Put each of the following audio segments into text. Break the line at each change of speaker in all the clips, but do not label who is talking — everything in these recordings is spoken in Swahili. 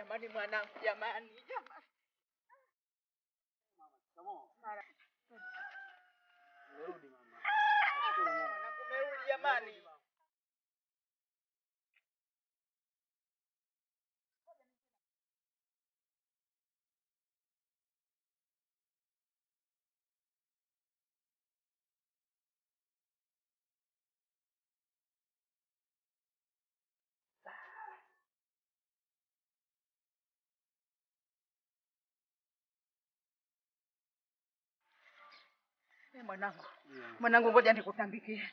Jamani mwanangu, jamani.
Rudi mama.
Mwanangu umerudi jamani. Mwanangu. Mwanangu ngoja nikutambikie.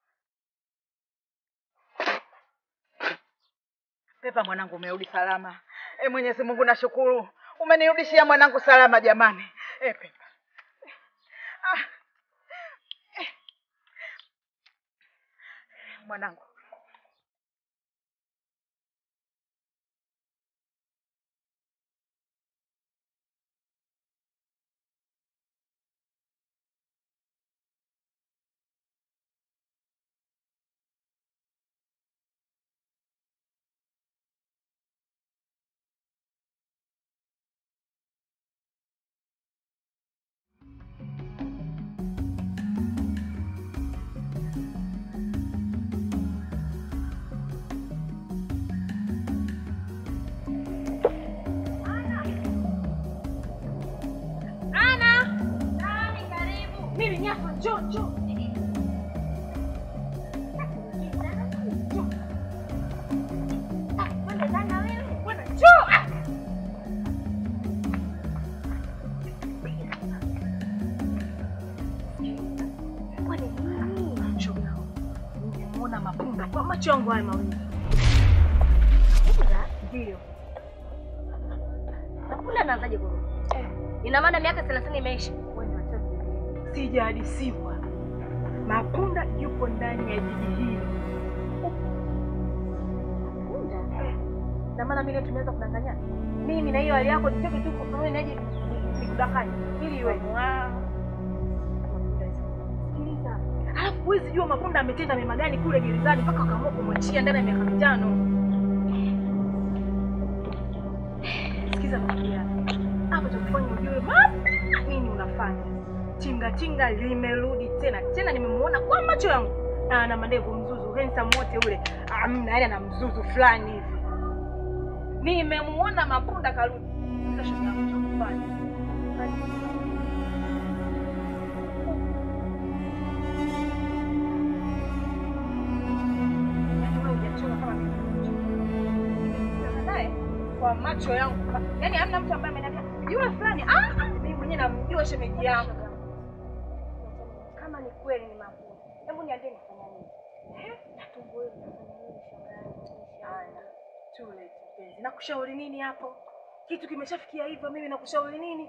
Pepa mwanangu umerudi salama. Mwenyezi Mungu nashukuru. Umenirudishia mwanangu salama jamani. Pepa. Mwanangu.
Mimi ni hapa, njoo. Kwenda sana wewe. Kwenda njoo. Kwani nini?
Nimemuona mapunda kwa macho yangu haya mawili.
Mapunda?
Ndio.
Mapunda anaanzaje kurudi? Ina maana miaka 30 imeisha.
Sijahadisiwa. Mapunda yupo ndani ya jiji hili.
Mapunda? Na maana mimi tunaweza kudanganyana. Mimi na hiyo hali yako nitoke tu kwa wewe naje nikudanganya. Ili iwe.
Sikiliza. Alafu huwezi jua Mapunda ametenda mema gani kule gerezani mpaka akaamua kumwachia ndani ya miaka 5. Sikiza nakwambia. Hapo tukifanya ujue nini unafanya. Tinga limerudi tena. Tena nimemuona kwa macho yangu. Na ana mandevu mzuzu, handsome wote ule. Yaani ana mzuzu fulani hivi. Nimemuona Mapunda karudi. Sasa shoga yangu cha kufanya. Kwa macho yangu. Yaani hamna mtu ambaye ameniambia yule fulani. Mimi mwenyewe namjua shemeji yangu.
Kama ni kweli ni Mapunda. Hebu niambie nifanya nini? Natumbo hili nafanya nini shangazi?
Tule kipenzi. Nakushauri nini hapo? Kitu kimeshafikia hivyo mimi nakushauri nini?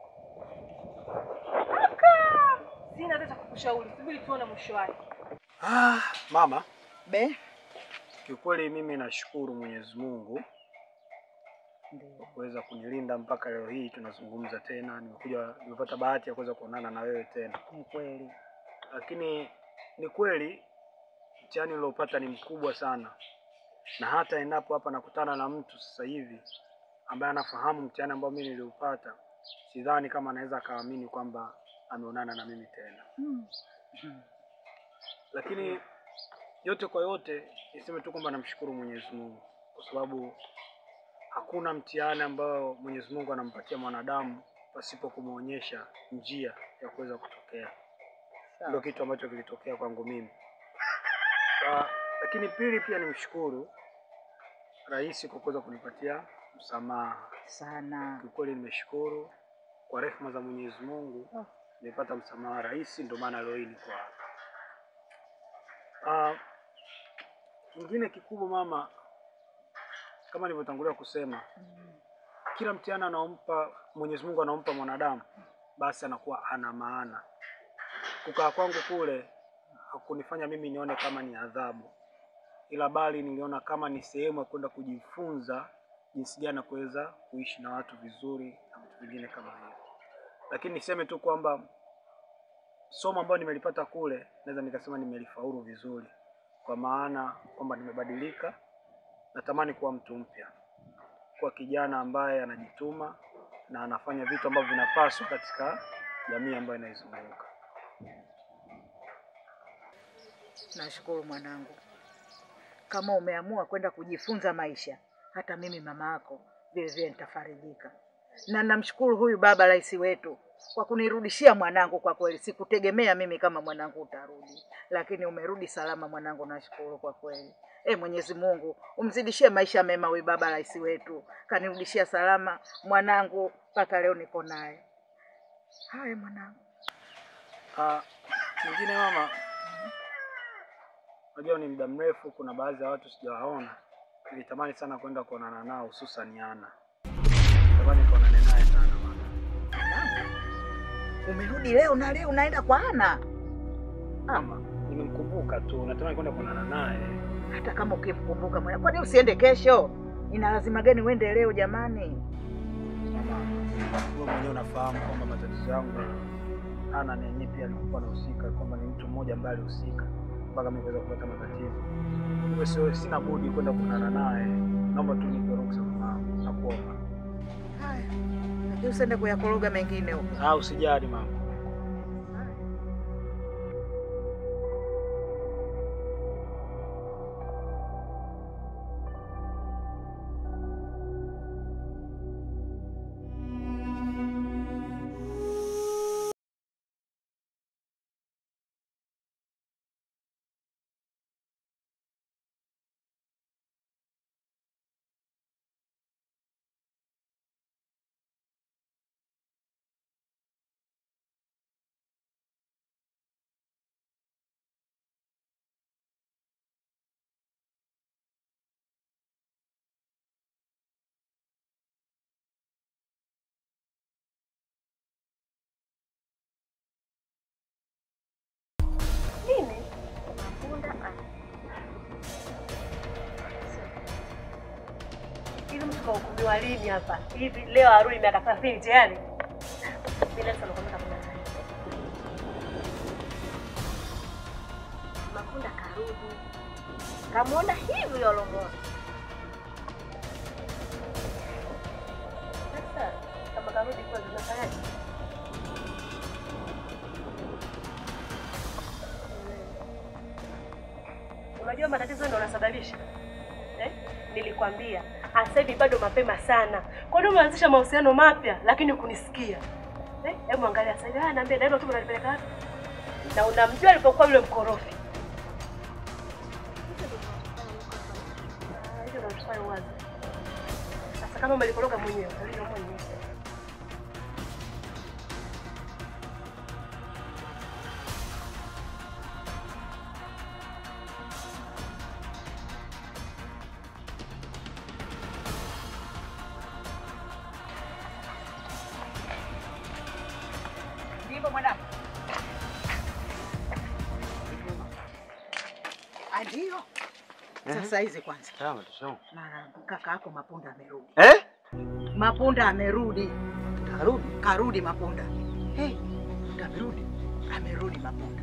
Sina hata kukushauri. Subiri tuone mwisho wake.
Mama.
Be?
Kiukweli mimi nashukuru Mwenyezi Mungu. Kwa kuweza kunilinda mpaka leo hii tunazungumza tena. Nimepata bahati ya kuweza kuonana na wewe tena.
Ni kweli.
Lakini ni kweli mtihani uliopata ni mkubwa sana. Na hata endapo hapa nakutana na mtu sasa hivi ambaye anafahamu mtihani ambao mimi niliupata, sidhani kama anaweza kaamini kwamba ameonana na mimi tena. Lakini yote kwa yote niseme tu kwamba namshukuru Mwenyezi Mungu kwa sababu hakuna mtihani ambao Mwenyezi Mungu anampatia mwanadamu pasipo kumuonyesha njia ya kuweza kutokea. Ndio kitu ambacho kilitokea kwangu mimi. Lakini pili pia nimshukuru Rais kwa kuweza kunipatia msamaha
Sana.
Kiukweli nimeshukuru kwa rehema za Mwenyezi Mungu. Nimepata msamaha Rais, ndio maana leo hii niko hapa. Kingine kikubwa mama, kama nilivyotangulia kusema, kila mtihani anaompa Mwenyezi Mungu anaompa mwanadamu, basi anakuwa ana maana. Kukaa kwangu kule hakunifanya mimi nione kama ni adhabu, ila bali niliona kama ni sehemu ya kwenda kujifunza jinsi gani kuweza kuishi na watu vizuri na vitu vingine kama hivyo. Lakini niseme tu kwamba somo ambalo nimelipata kule naweza nikasema nimelifaulu vizuri, kwa maana kwamba nimebadilika, natamani kuwa mtu mpya. kuwa kijana ambaye anajituma na anafanya vitu ambavyo vinapaswa katika jamii ambayo inaizunguka.
Nashukuru mwanangu. Kama umeamua kwenda kujifunza maisha, hata mimi mama yako vile vile nitafarijika. Na namshukuru huyu baba rais wetu kwa kunirudishia mwanangu. Kwa kweli sikutegemea mimi kama mwanangu utarudi, lakini umerudi salama mwanangu, nashukuru kwa kweli. Mwenyezi Mungu umzidishie maisha mema huyu baba rais wetu. Kanirudishia salama mwanangu mpaka leo niko naye. Haya mwanangu.
Mwingine mama, unajua ni muda mrefu kuna baadhi ya watu sijawaona. Nilitamani sana kwenda kuonana nao, hususan Ana. Natamani kuonana naye sana mama.
Umerudi leo na leo unaenda kwa Ana?
Mama, nimemkumbuka tu, natamani kwenda kuonana naye.
Hata kama ukimkumbuka mwana, kwani usiende kesho? Ina lazima gani uende leo jamani?
Mama, wewe mwenyewe unafahamu kwamba matatizo yangu Ana na yeye pia alikuwa anahusika, kwamba ni mtu mmoja ambaye alihusika mpaka mimi kuweza kupata matatizo. Wewe sina budi kwenda kuonana naye. Naomba tu nipe ruhusa mama, nakuomba.
Haya. Lakini usiende kuyakoroga mengine huko.
Usijali mama.
Hukumiwa lini hapa? Hivi leo arudi miaka 30 tayari? Bila sana kwa mtaka kuna nani? Makunda karudi. Kamuona hivi yolongo. Sasa kama karudi kwa tunafanyaje? Unajua matatizo ndio yanasababisha. Nilikwambia sasa hivi bado mapema sana. Kwa nini umeanzisha mahusiano mapya lakini hukunisikia? Hebu angalia sasa hivi. Naambia ndio tu unanipeleka wapi? Na unamjua alipokuwa yule mkorofi. Hiyo ndio tunafanya wazi. Sasa kama umelikoroga mwenyewe, ndio mwenyewe.
Ndio. Sasa hizi kwanza.
Sawa, tushauri.
Mara kaka yako Mapunda amerudi.
Mapunda amerudi.
Karudi Mapunda. Amerudi. Amerudi Mapunda.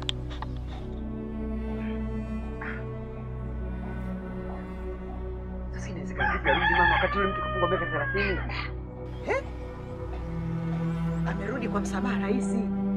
Sasa inawezekana vipi arudi mama wakati yule mtu kafungwa miaka 30?
Amerudi kwa msamaha rais.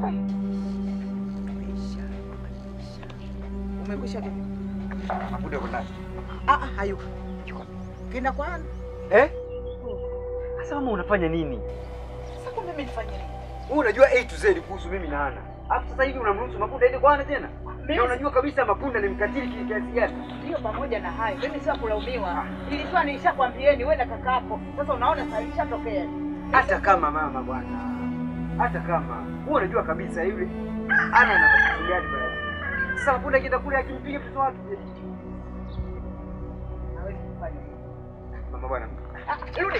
Umekwisha vipi?
Mapunda yuko ndani.
Hayuko. Kenda kwa Ana.
Sasa mama unafanya nini?
Sasa kwa mimi nifanye nini?
Wewe unajua A to Z kuhusu mimi na Ana. Alafu sasa hivi unamruhusu Mapunda aende kwa Ana tena? Na unajua kabisa Mapunda ni mkatili kiasi gani?
Ndio, pamoja na hayo mimi sio kulaumiwa. Ilikuwa nilishakwambieni wewe na kakako. Sasa unaona sasa ilishatokea.
Hata kama mama bwana. Hata kama wewe unajua kabisa yule Ana ana matatizo gani bwana. Sasa Mapunda akienda kule akimpiga mtoto wake.
Hawezi kufanya hivyo.
Mama bwana.
Rudi.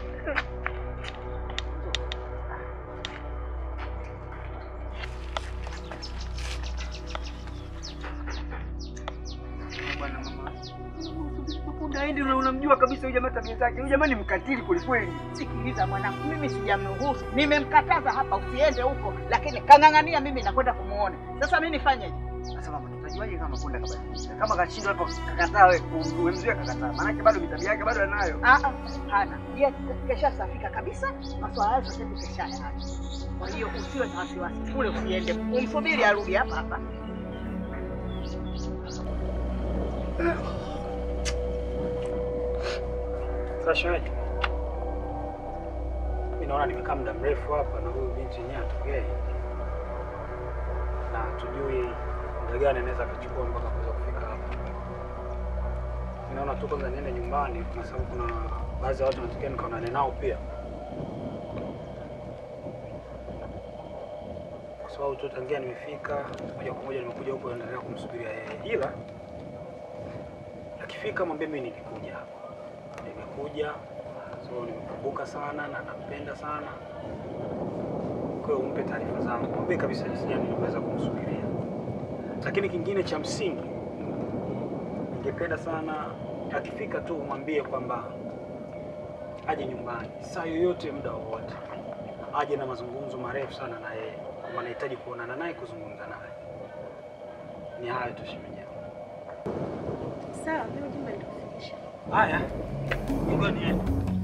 Bwana mama. Mapunda aende, unamjua kabisa huyu jamaa tabia zake. Huyu jamaa ni mkatili kweli.
Sikiliza mwanangu, mimi sijamruhusu. Nimemkataza hapa usiende huko, lakini kang'ang'ania mimi nakwenda kumuona. Sasa mimi nifanyeje?
Sasa mama, tutajuaje kama Punda kabadilika? Kama kashindwa hapo kakataa wewe, umemzuia kakataa. Maana yake bado mitabia yake bado anayo.
Hana. Yeye kesha safika kabisa. Maswala yake sasa kesha yana. Kwa hiyo usiwe na wasiwasi. Kule usiende. Umsubiri arudi hapa hapa.
Sasa mimi naona nimekaa muda mrefu hapa na huyu binti yenyewe atokee. Na tujui muda gani anaweza kuchukua mpaka kuweza kufika hapa. Naona tu kwanza niende nyumbani kwa sababu kuna baadhi ya watu natokea nikaonane nao pia. Kwa sababu tu tangia nimefika moja kwa moja nimekuja huko naendelea kumsubiria yeye. Ila akifika mwambie mimi nilikuja hapa. Nimekuja so nimekumbuka sana na nampenda sana. Kwa hiyo umpe taarifa zangu. Mwambie kabisa jinsi gani niweza kumsubiria. Lakini kingine cha msingi ningependa sana akifika tu mwambie kwamba aje nyumbani saa yoyote muda wowote. Aje na mazungumzo marefu sana na yeye. Kwamba anahitaji kuonana naye, kuzungumza naye. Ni hayo tu shemeji.
Sawa, mimi jumba nitakufikisha.
Haya. Ngoja niende.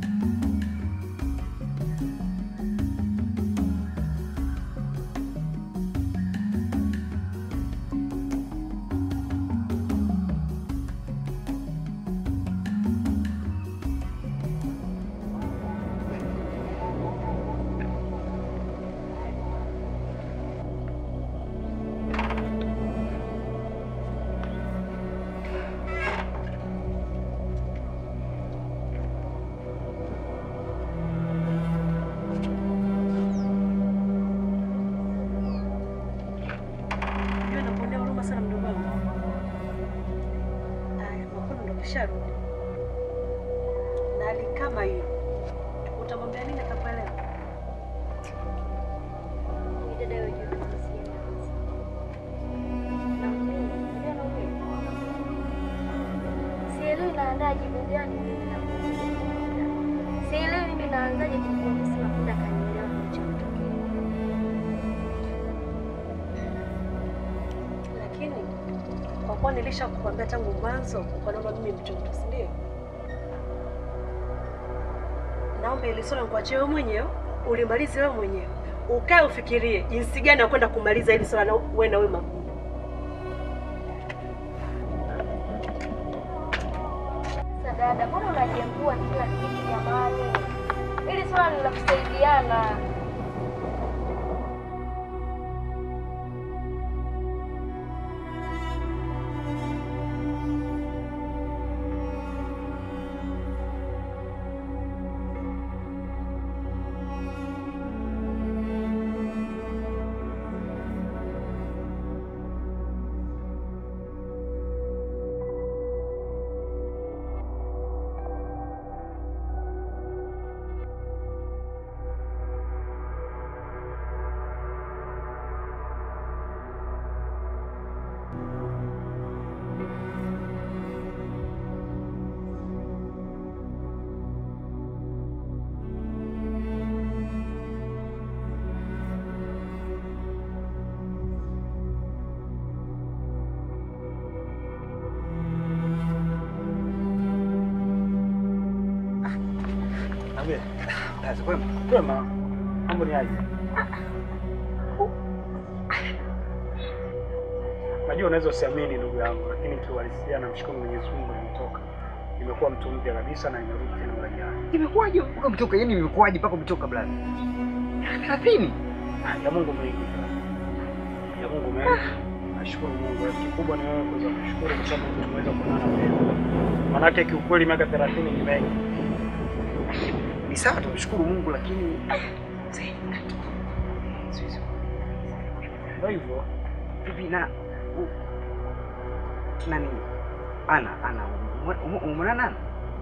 Na hali kama hiyo utamwambia nini atakuelewa?
Dada wewe juu sielewi naandaa jibu gani mimi na sielewi mimi naanzaje kumwambia Punda kanielewa kilichotokea.
Lakini kwa kuwa nilishakukwambia tangu mwanzo kwamba mimi mtoto, si ndio? Naomba ile swala nikuachie wewe mwenyewe, ulimalize wewe mwenyewe. Ukae ufikirie jinsi gani ya kwenda kumaliza ile swala wewe na wewe Makundu.
Sasa dada, mbona unajengua kila kitu jamani? Ili swala ni la kusaidiana.
Kwema. Mambo ni aje? Najua unaweza usiamini ndugu yangu, lakini kiuhalisia namshukuru Mwenyezi Mungu nimetoka. Nimekuwa mtu mpya kabisa na nimerudi tena uraiani.
Imekuwaje mpaka umetoka? Yaani imekuwaje mpaka umetoka brother? 30.
Ya Mungu mwingi. Ya Mungu mwingi. Nashukuru Mungu. Kikubwa ni wewe kuweza kushukuru kwa sababu tumeweza kuonana leo. Maana kiukweli miaka 30 ni mengi.
Ni sawa tumshukuru Mungu lakini
ndio hivyo.
Vipi na nani? Ana umeona nani?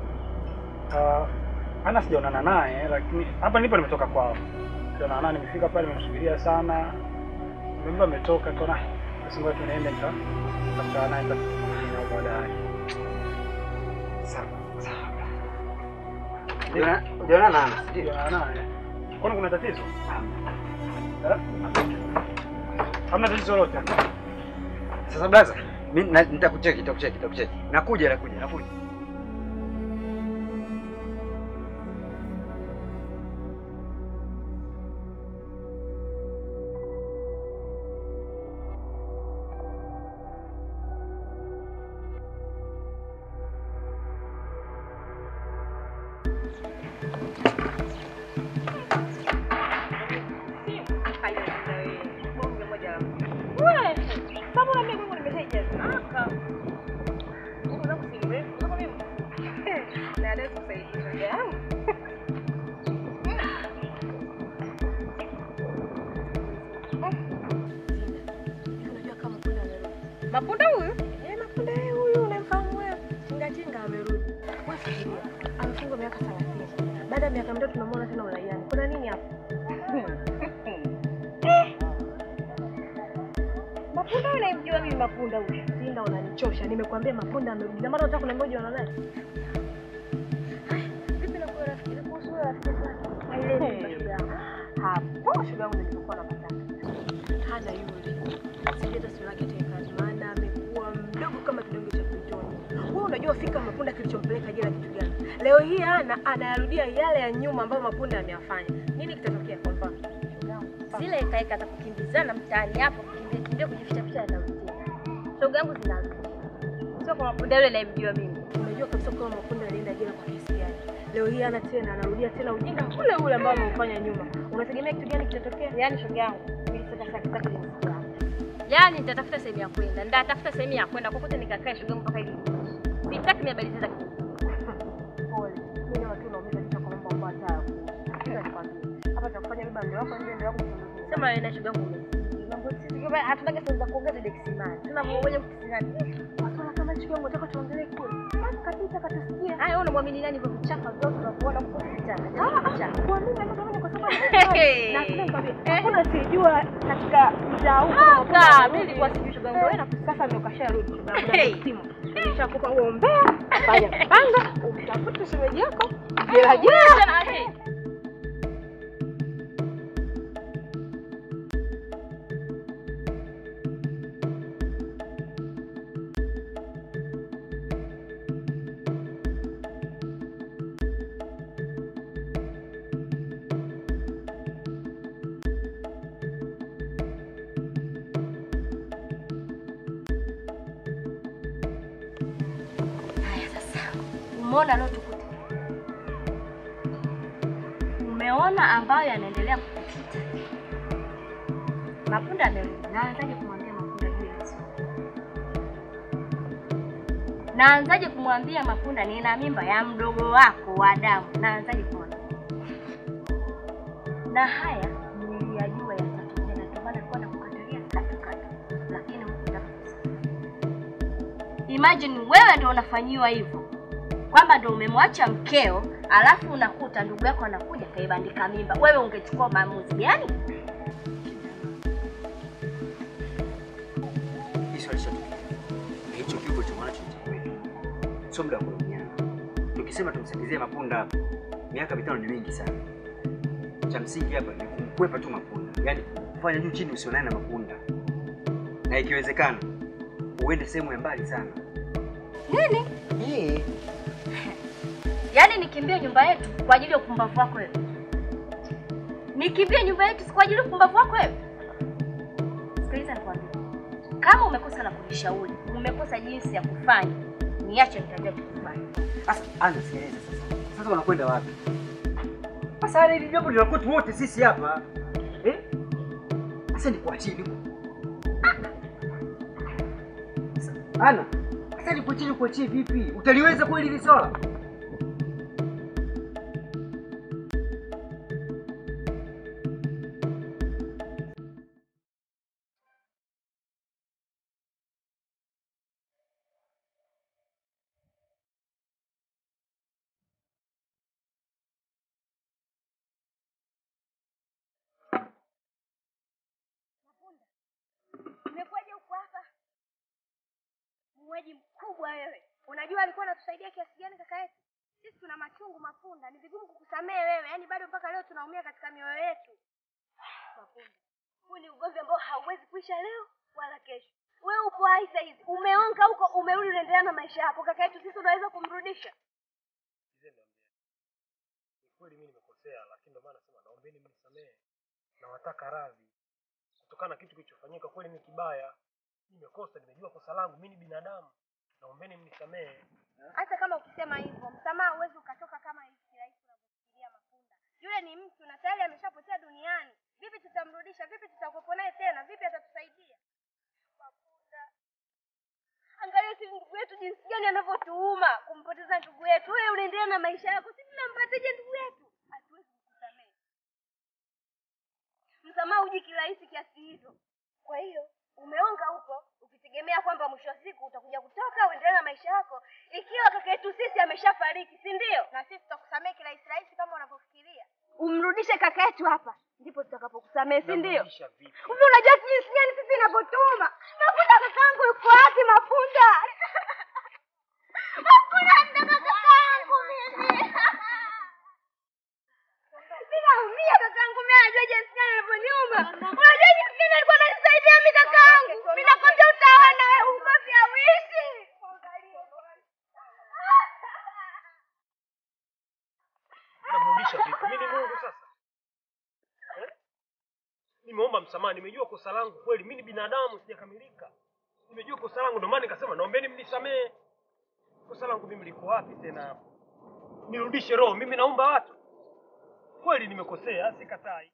Ana sijaonana naye lakini hapa nilipo nimetoka kwao. Sijaonana naye, nimefika pale nimemsubiria sana. Mbona ametoka tena? Basi ngoja tunaenda nitafuta naye baadaye.
Sawa. Unaona nani?
Ndio naye. Kwani kuna tatizo? Hamna tatizo lolote.
Sasa blaza, mimi nitakucheki. Nakuja.
Mapunda huyu? Mapunda huyu unamfahamu wewe? Tinga amerudi. Wafikiria, amefungwa miaka 30. Baada ya miaka mitatu tunamwona tena uraiani. Kuna nini hapa? Mapunda unamjua mimi Mapunda huyu? Sinda unanichosha. Nimekuambia Mapunda amerudi. Na mara unataka kuniambia unajua nani? Vipi na kwa rafiki kuhusu rafiki zako? Ile ni hapo shule yangu nilikuwa napata. Hana yule. Sijata sura yake tena maana amekuwa mdogo kama kidonge cha mtoni. Wewe unajua fika Mapunda kilichompeleka jela kitu gani? Leo hii anayarudia yale ya nyuma ambayo Mapunda ameyafanya. Nini kitatokea kwa mfano?
Zile kaeka za kukimbizana mtaani hapo, kukimbia kujificha na utia. Shoga yangu zinarudi. Sio kwa Mapunda yule anayemjua mimi.
Unajua kabisa kwa Mapunda alienda jela kwa kesi gani? Leo hii anarudia tena ujinga ule ambao ameufanya nyuma. Unategemea kitu gani kitatokea?
Yaani shoga yangu, mimi sasa kitaka kunisikia. Yaani nitatafuta sehemu ya kwenda. Nitatafuta sehemu ya kwenda kokote nikakae shoga yangu mpaka ili. Sitaki niabadilishe za kitu.
Pole. Mimi watu naomba kitu kwa mambo ambayo hata. Sasa nikwambie. Hapa cha kufanya baba ndio wako ndio wako.
Sema wewe na shoga yangu. Mambo sisi kama hatutaki sehemu za kuongeza dekisimani. Tuna mmoja mkisimani.
Watu kama shoga yangu nataka tuongelee kule. Kabisa katasikia.
Haya wewe unamwamini nani kwa kuchapa zote tunakuona kwa kuchapa.
Kwa nini kama kwa sababu na sasa nikwambie. Hakuna sijua katika mtaa huu.
Mimi nilikuwa sijui shoga yangu wewe na
sasa ndio kasharudi shoga yangu. Simu. Nishakupa huo umbea. Fanya panga, utafute shemeji yako. Jela.
Umeona leo tukuta. Umeona ambayo yanaendelea kupita. Mapunda amerudi. Naanzaje kumwambia Mapunda hiyo? Naanzaje kumwambia Mapunda nina mimba ya mdogo wako wa damu? Naanzaje kumwambia? Na haya niliyajua yatatokea na ndio maana kwa nakukatalia katukata. Lakini hukutaka. Imagine wewe ndio unafanyiwa hivyo. Kwamba ndio umemwacha mkeo, alafu unakuta ndugu yako anakuja kaibandika mimba. Wewe ungechukua maamuzi gani?
Hicho alishatokea. Na hicho kiugo cha mwana kwetu. Sio muda wa kunyana. Tukisema tumsaidie Mapunda hapa, miaka 5 ni mingi sana. Cha msingi hapa ni kumkwepa tu Mapunda. Yaani kufanya juu chini usionane na Mapunda. Na ikiwezekana uende sehemu ya mbali sana.
Nini? Yaani nikimbie nyumba yetu kwa ajili ya upumbavu wako wewe? Nikimbie nyumba yetu kwa ajili ya upumbavu wako wewe? Sikiliza nikwambie. Kama umekosa la kunishauri, umekosa jinsi ya kufanya, niache nitajua kufanya.
Sasa anza sikiliza sasa. Sasa unakwenda wapi? Sasa hili jambo linakuwa wote sisi hapa. Sasa ni kwa chini. Ana, sasa ni kwa chini vipi? Utaliweza kweli hili swala?
Umekuja huko hapa? Muuaji mkubwa wewe. Unajua alikuwa anatusaidia kiasi gani kaka yetu? Sisi tuna machungu Mapunda. Ni vigumu kukusamea wewe. Yaani bado mpaka leo tunaumia katika mioyo yetu. Mapunda. Huu ni ugomvi ambao hauwezi kuisha leo wala kesho.
Wewe upo hai sasa hivi. Umeonga huko, umerudi unaendelea na maisha yako. Kaka yetu sisi unaweza kumrudisha?
Kweli mimi nimekosea, lakini ndio maana nasema naombeni mnisamehe. Nawataka radhi. Kutokana na kitu kilichofanyika kweli ni kibaya. Nimekosa, nimejua kosa langu, mimi ni binadamu. Naombeni mnisamehe.
Hata kama ukisema hivyo, msamaha uwezi ukatoka kama hivi kirahisi unavyofikiria Mapunda. Yule ni mtu na tayari ameshapotea duniani. Vipi tutamrudisha? Vipi tutakuwepo naye tena? Vipi atatusaidia? Mapunda. Angalia si ndugu yetu jinsi gani anavyotuuma kumpoteza ndugu yetu. Wewe unaendelea na maisha yako. Sisi tunampateje ndugu yetu? Hatuwezi kukusamehe. Msamaha uji kirahisi kiasi hizo. Kwa hiyo umeonga huko ukitegemea kwamba mwisho wa siku utakuja kutoka uendelee na maisha yako. Ikiwa kaka yetu sisi ameshafariki, si ndio? Na sisi tutakusamehe kirahisi rahisi kama unavyofikiria. Umrudishe kaka yetu hapa, ndipo tutakapokusamehe, si ndio? Hivi unajua jinsi gani sisi inavyotuma? Mapunda kakaangu yuko wapi Mapunda? Mapunda ndo kakaangu mimi. Ninaumia kakaangu, mimi anajua jinsi gani anavyoniuma. Unajua jinsi gani alikuwa ananisaidia mimi kakaangu. Mimi nakwambia utaona wewe ukofi awishi.
Namrudisha vipi? Mimi ni Mungu sasa. Nimeomba msamaha, nimejua kosa langu kweli. Mimi ni binadamu, sijakamilika. Nimejua kosa langu, ndio maana nikasema naombeni mnisamehe. Kosa langu mimi liko wapi tena hapo? Nirudishe roho, mimi naomba watu. Kweli nimekosea, sikatai.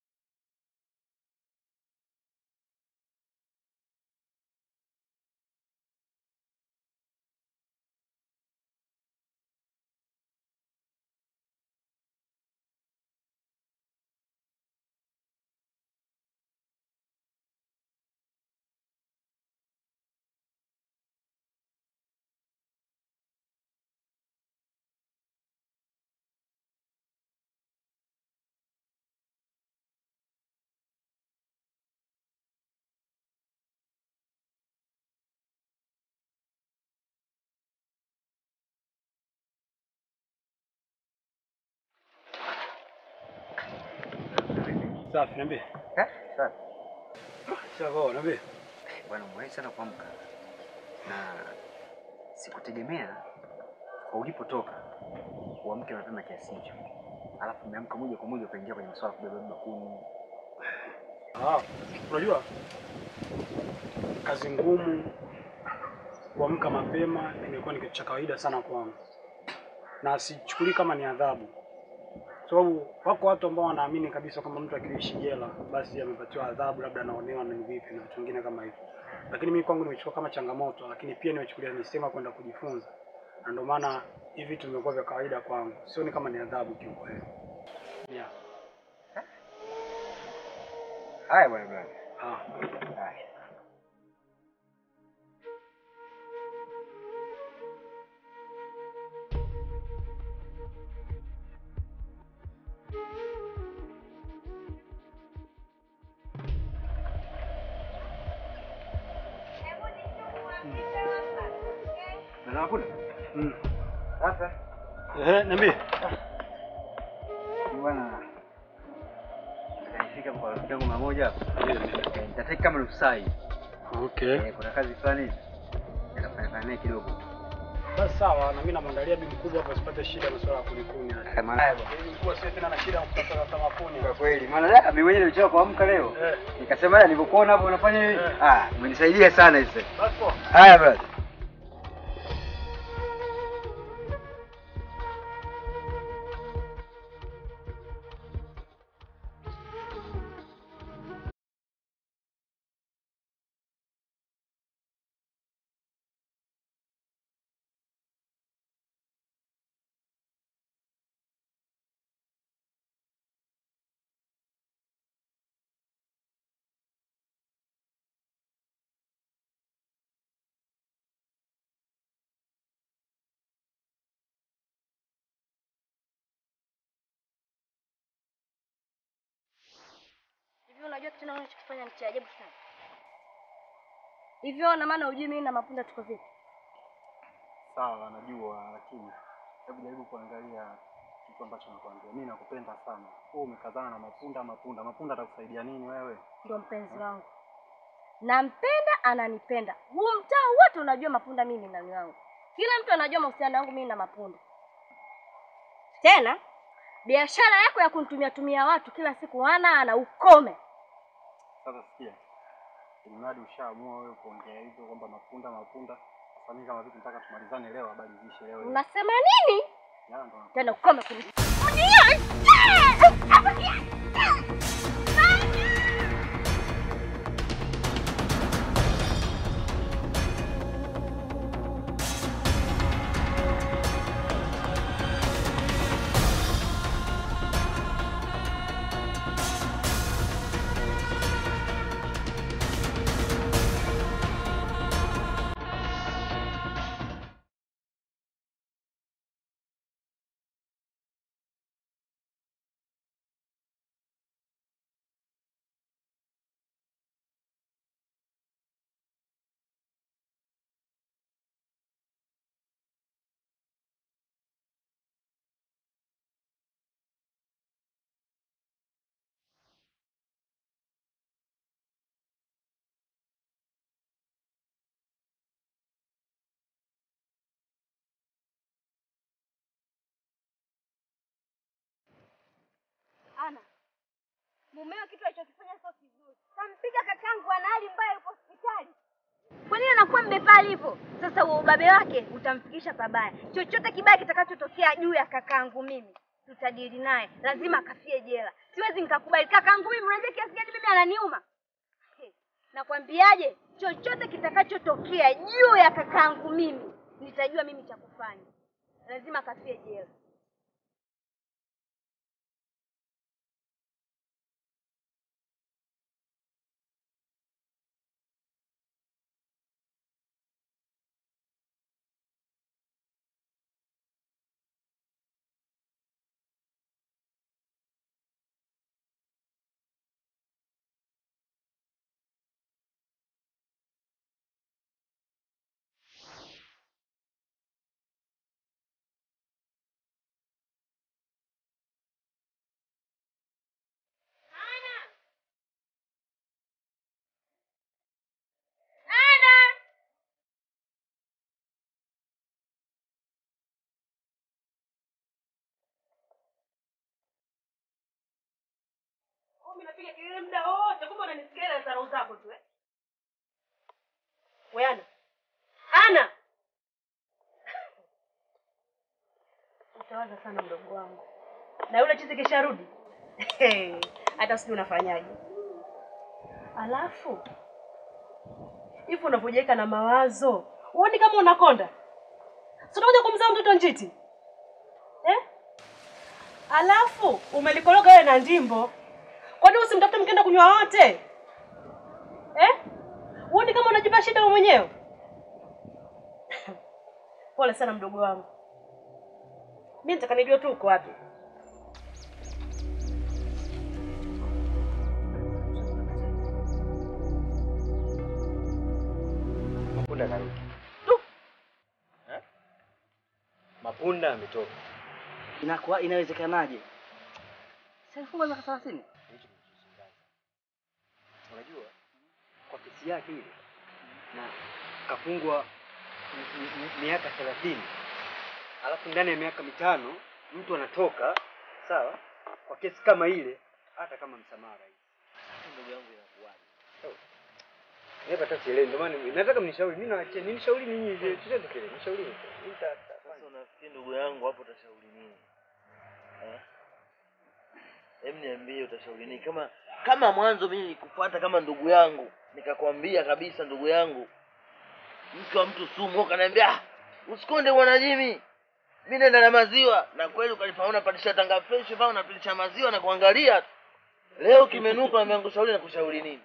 Safi, niambie.
Safi.
Sawa, niambie.
Bwana mwahi sana kuamka. Na sikutegemea kwa ulipotoka uamke mapema kiasi hicho. Alafu umeamka moja kwa moja kuingia kwenye masuala kubeba bakuni.
Unajua kazi ngumu, kuamka mapema imekuwa ni kitu cha kawaida sana kwangu. Na sichukulii kama ni adhabu. Sababu wako watu ambao wanaamini kabisa kama mtu akiishi jela basi amepatiwa adhabu, labda anaonewa na vipi na vitu vingine kama hivyo. Lakini mimi kwangu nimechukua kama changamoto, lakini pia nimechukulia ni sema kwenda kujifunza. Na ndio maana hivi vitu vimekuwa vya kawaida kwangu. Sioni kama ni adhabu kiukweli. Yeah.
Haya bwana bwana. Haya. Na hakuna? Sasa.
Niambie.
Bwana. Nifika kwa rafiki yangu mmoja hapo. Nitataka kama nusu saa hivi.
Okay.
Kuna kazi fulani. Nitafanya naye kidogo.
Basi sawa, na mimi namwandalia bibi mkubwa hapo asipate shida masuala ya kunikuni hata.
Kama naye bwana.
Bibi mkubwa sio tena na shida ya kutafuta kama kuni.
Kwa kweli. Maana mimi mwenyewe nilichoka kuamka leo. Nikasema nilipokuona hapo unafanya hivi. Umenisaidia sana hizo.
Basi poa.
Haya brother.
Hivi unajua kitu unachokifanya ni cha ajabu sana. Hivyo na maana hujui mimi na Mapunda tuko vipi?
Sawa, najua, lakini hebu jaribu kuangalia kitu ambacho nakwambia. Mimi nakupenda sana. Wewe umekazana na Mapunda. Mapunda atakusaidia nini wewe?
Ndio mpenzi wangu.
nampenda, ananipenda. Huu mtaa wote unajua Mapunda mimi na nani wangu. Kila mtu anajua mahusiano yangu mimi na Mapunda. Tena biashara yako ya kunitumia watu kila siku ana ukome.
Sasa sikia. Mradi ushaamua wewe kuongea hivyo kwamba Mapunda. Sasa mimi kama vipi nataka tumalizane leo, habari ziishe leo.
Unasema nini? Tena ukome kuni.
Ana, mumeo kitu alichokifanya sio kizuri. Kampiga kakangu ana hali mbaya, yupo hospitali. Kwa nini anakuwa mbepali hivyo? Sasa ubabe wake utamfikisha pabaya. Chochote kibaya kitakachotokea juu ya kakangu mimi, tutadili naye. Lazima akafie jela. Siwezi nikakubali. Kakangu mimi unajua kiasi gani mimi ananiuma? Nakwambiaje? Chochote kitakachotokea juu ya kakangu mimi, nitajua mimi cha kufanya. Lazima akafie jela.
Mimi napiga kelele muda wote, kumbe unanisikia na sarau zako tu Wewe Ana. Utawaza sana mdogo wangu. Na yule chizi kisharudi. Hata sijui unafanyaje. Alafu hivi unavyojiweka na mawazo, uone kama unakonda. Si unakuja kumzaa mtoto njiti? Alafu umelikoroga wewe na ndimbo. Kwani usimtafute mkenda kunywa wote? Uone kama unajipa shida wewe mwenyewe. Pole sana mdogo wangu. Mimi nataka nijue tu uko wapi.
Mapunda karudi. Tu. Mapunda ametoka.
Inakuwa inawezekanaje? Sasa funga miaka 30.
Unajua kwa kesi yake ile na kafungwa miaka 30. Alafu ndani ya miaka 5 mtu anatoka, sawa? Kwa kesi kama ile hata kama msamaha rais.
Ndugu yangu inakuwaje?
Nipa hata sielewi, ndio maana nataka mnishauri. Mimi naache nishauri ninyi hivi. Tuende kile. Nishauri.
Sasa unafikiri ndugu yangu hapo utashauri nini? Hem, niambie utashauri nini? Kama mwanzo mimi nikufuata kama ndugu yangu, nikakwambia kabisa ndugu yangu, mke wa mtu sumu, ukaniambia usikonde bwana Jimmy. Mimi naenda na maziwa, na kweli ukanifaona patisha tanga fresh pao na pilisha maziwa na kuangalia. Leo kimenuka na miangu shauri na kushauri nini?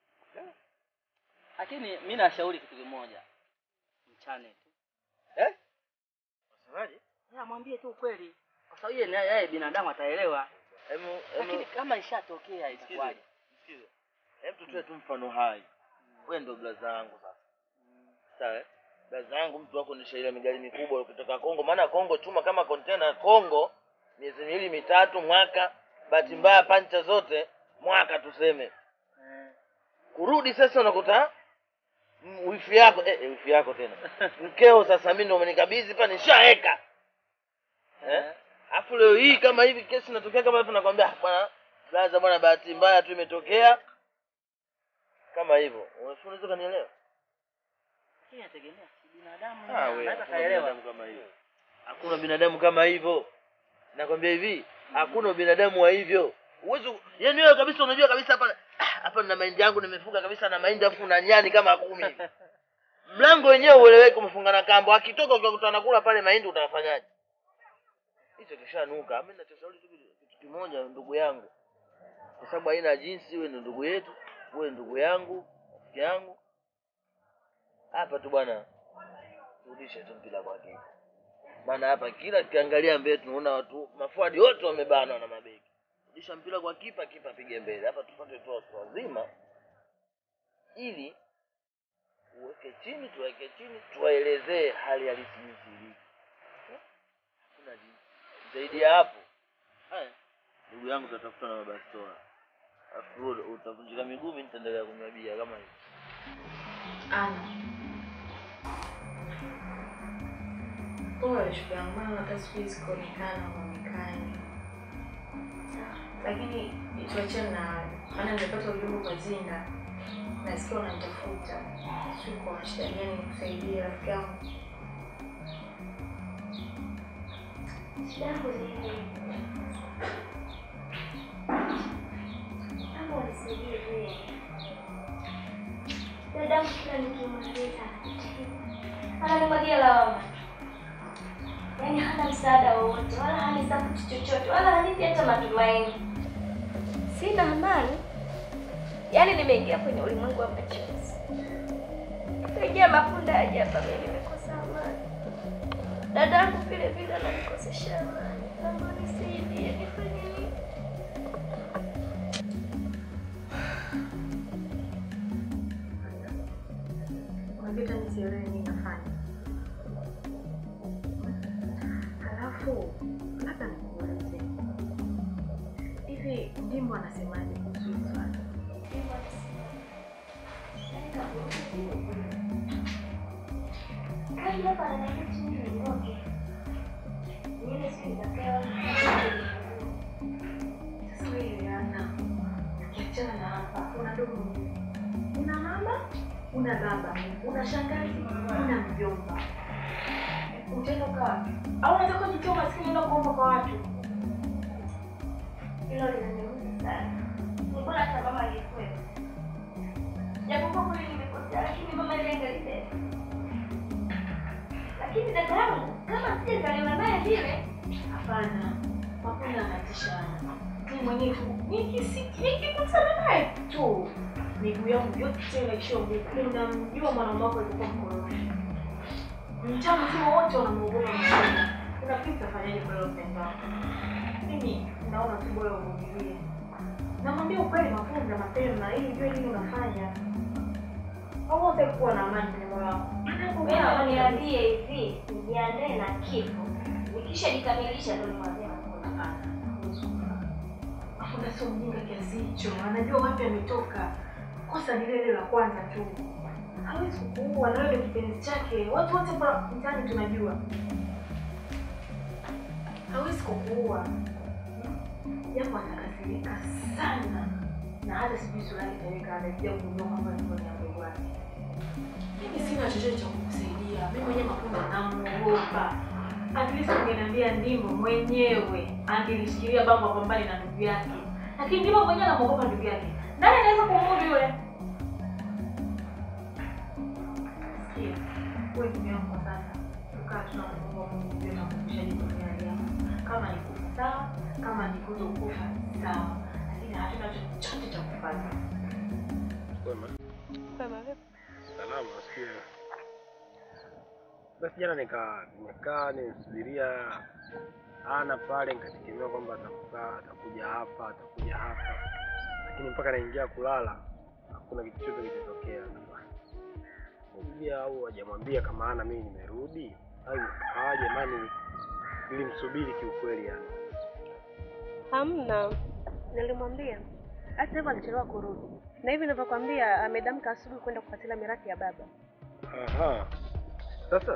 Lakini mimi nashauri kitu kimoja. Mchane tu.
Unasemaje?
Mwambie tu ukweli. Kwa sababu yeye binadamu ataelewa. Lakini kama ishatokea itakuwaje?
Sikiza. Hebu tutoe tu mfano hai. Wewe ndio blaza yangu sasa. Sawa? Blaza yangu mtu wako ni shaila migari mikubwa ukitoka Kongo, maana Kongo chuma kama container Kongo miezi 2-3 mwaka, bahati mbaya pancha zote mwaka tuseme. Kurudi sasa unakuta wifi yako wifi yako tena. Mkeo sasa mimi ndo umenikabidhi pa nishaeka. Afu leo hii kama hivi kesi inatokea kama hivi nakwambia bwana blaza bwana bahati mbaya tu imetokea. Kama hivyo. Unaweza kanielewa?
Inategemea si binadamu.
Naweza kaelewa kama hivyo. Hakuna binadamu kama hivyo. Nakwambia hivi, hakuna binadamu wa hivyo. Uwezo yani wewe kabisa unajua kabisa hapa nina mahindi yangu nimefunga kabisa na mahindi afu na nyani kama 10. Mlango wenyewe ueleweke umefunga na kambo. Akitoka ukikuta anakula pale mahindi utafanyaje? Hicho kishanuka. Mimi ninachoshauri tu kitu kimoja ndugu yangu. Kwa sababu haina jinsi wewe ni ndugu yetu, wewe ndugu yangu, rafiki yangu. Hapa tu bwana. Rudisha tu mpira kwa kitu. Maana hapa kila kiangalia mbele tunaona watu mafuadi wote wamebanwa na mabeki. Rudisha mpira kwa kipa apige mbele. Hapa tupate tu wazima ili tuweke chini tuwaelezee hali halisi jinsi ilivyo. Kuna jinsi. Zaidi ya hapo. Ndugu yangu tutatafuta na mabastora. Afu utavunjika miguu mimi nitaendelea kumwambia kama hivi.
Pole shukrani mama hata siku hizi kuonekana unaonekana. Lakini tuachane na maana nimepata ujumbe kwa Zinda. Nasikia unanitafuta. Sio kwa shida gani nikusaidia rafiki yangu.
Jambo lingine. Hapo nisaidie wewe. Dadangu kila nikimweleza ananimwagia lawama. Yaani hana msaada wowote, wala hanisapoti chochote, wala hanipi hata matumaini. Sina amani. Yaani nimeingia kwenye ulimwengu wa machozi. Nimeingia mapunda aje hapa mimi nimekosa amani. Dadangu vile vile ananikosesha amani. Naomba nisaidie nifanye nini?
Unapita misielewe nini nafanya. Halafu labda nikuulize. Hivi Ndimbo anasemaje kuhusu swali?
Ndimbo kaji hapa ananiambia chini niondoke. Niende sisi nitapewa.
Sasa wewe Ana, ukiachana na hapa, una ndugu, una mama, una baba, una shangazi, una mjomba. Utaenda wapi? Au unataka kujitoa maskini na kuomba kwa watu?
Hilo linaniumiza sana. Ni bora hata mama alikuwepo. Japokuwa kule nimekosea, lakini mama aliangalia. Lakini dada yangu, kama sijazaliwa naye vile,
hapana. Mapunda anatishana. Mimi mwenyewe nikikutana naye tu miguu yangu yote inaishoga. Unamjua mwanamke wako alikuwa mkorofi. Mchana sio wote wanamuogopa mchana. Kuna kitu tafanyaje kwa leo mpendao? Mimi naona tu bora uvumilie. Namwambia ukweli Mapunda mapema ili ujue nini unafanya. Au utakuwa na amani kwenye moyo wako.
Wewe uniambie hivi, nijiandae na kifo. Nikishajikamilisha ndio nimwambie Mapunda.
Mapunda sio mjinga kiasi hicho. Anajua wapi ametoka. Kosa ni lile la kwanza tu. Hawezi kukuua na wewe kipenzi chake. Watu wote hapa mtaani tunajua. Hawezi kukuua. Japo atakasirika sana. Na hata sijui sura yake itaweka anajua kujua kwamba ni mdogo wake. Mimi sina chochote cha kukusaidia. Mimi mwenyewe Mapunda namuogopa. At least ungeniambia Ndimbo mwenyewe angelishikilia bango apambane na ndugu yake. Lakini Ndimbo mwenyewe anamuogopa ndugu yake. Nani anaweza kumudu yule? Wewe ndugu yangu sasa. Tukaa tunamuomba Mungu na kumshauri kwa hali yako. Kama ni kufa sawa, kama ni kutokufa sawa. Lakini hatuna chochote cha kufanya.
Kwema.
Kwema vipi?
Salama, sikia. Basi jana nimekaa nimsubiria Ana pale nikategemea kwamba atakuja hapa. Lakini mpaka naingia kulala hakuna kitu chochote kilitokea. Niambia au hajamwambia kama Ana mimi nimerudi au jamani nilimsubiri kiukweli yani.
Hamna. Nilimwambia. Hata hivyo alichelewa kurudi. Na hivi ninavyokuambia amedamka asubuhi kwenda kufuatilia mirathi ya baba.
Aha. Sasa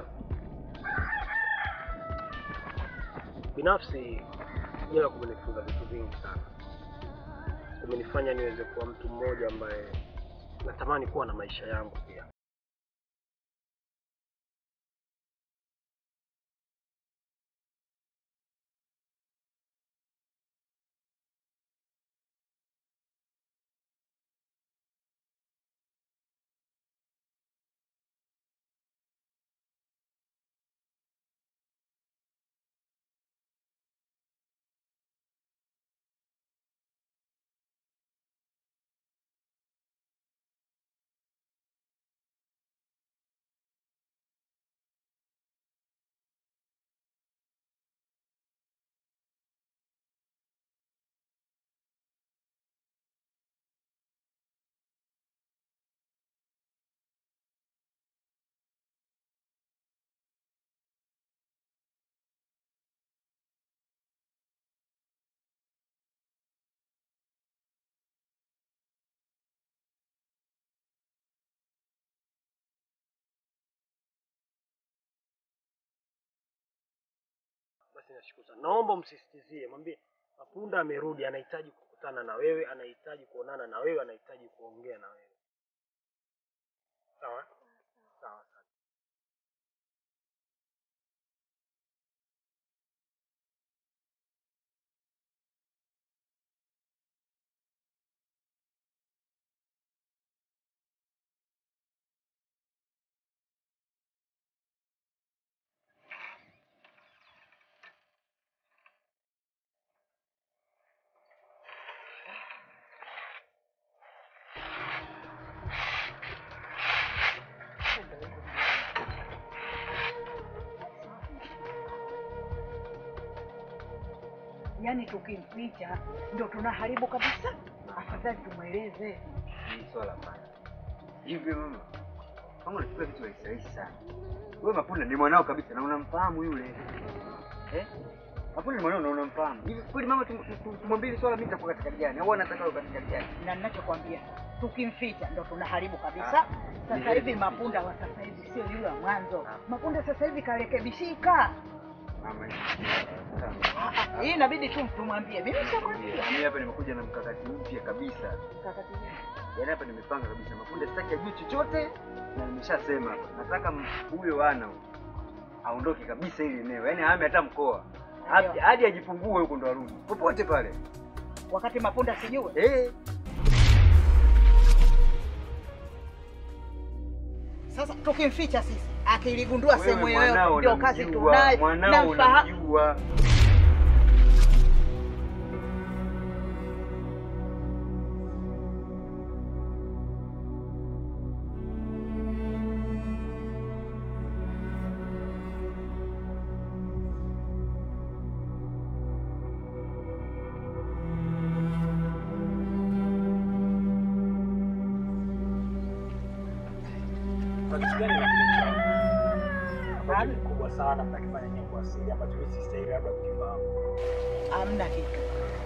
binafsi jela kumenifunza vitu vingi sana. Kumenifanya niweze kuwa mtu mmoja ambaye natamani kuwa na maisha yangu pia. Basi nashukuru sana. Naomba msisitizie, mwambie Mapunda amerudi, anahitaji kukutana na wewe, anahitaji kuonana na wewe, anahitaji kuongea na wewe. Sawa? Sawa sana.
Yaani tukimficha ndio tunaharibu kabisa. Afadhali tumweleze.
Ni swala pana. Hivi mama, kama unachukua vitu rahisi sana. Wewe Mapunda ni mwanao kabisa na unamfahamu yule. Mapunda ni mwanao na unamfahamu. Hivi kweli mama tumwambie swala mimi nitakuwa katika gani? Au anataka katika gani?
Na ninachokwambia, tukimficha ndio tunaharibu kabisa. Sasa hivi Mapunda wa sasa hivi sio yule wa mwanzo. Mapunda sasa hivi karekebishika.
Mama
hii inabidi tu tumwambie. Mimi sitakwambia.
Mimi hapa nimekuja na mkakati mpya kabisa.
Mkakati gani?
Yaani hapa nimepanga kabisa. Mapunda sitaki ajue chochote na nimeshasema hapa. Nataka huyo wana aondoke kabisa ile eneo. Yaani ahame hata mkoa. Hadi ajipungue huko ndo arudi. Popote pale.
Wakati Mapunda sijue. Sasa tukimficha sisi, akiligundua sehemu yoyote ndio kazi tunayo.
Mwanao unamjua.
Ambacho ni kubwa sana mtakifanya nyinyi kwa siri ambacho mimi sistahili labda kukifahamu.
Hamna kitu.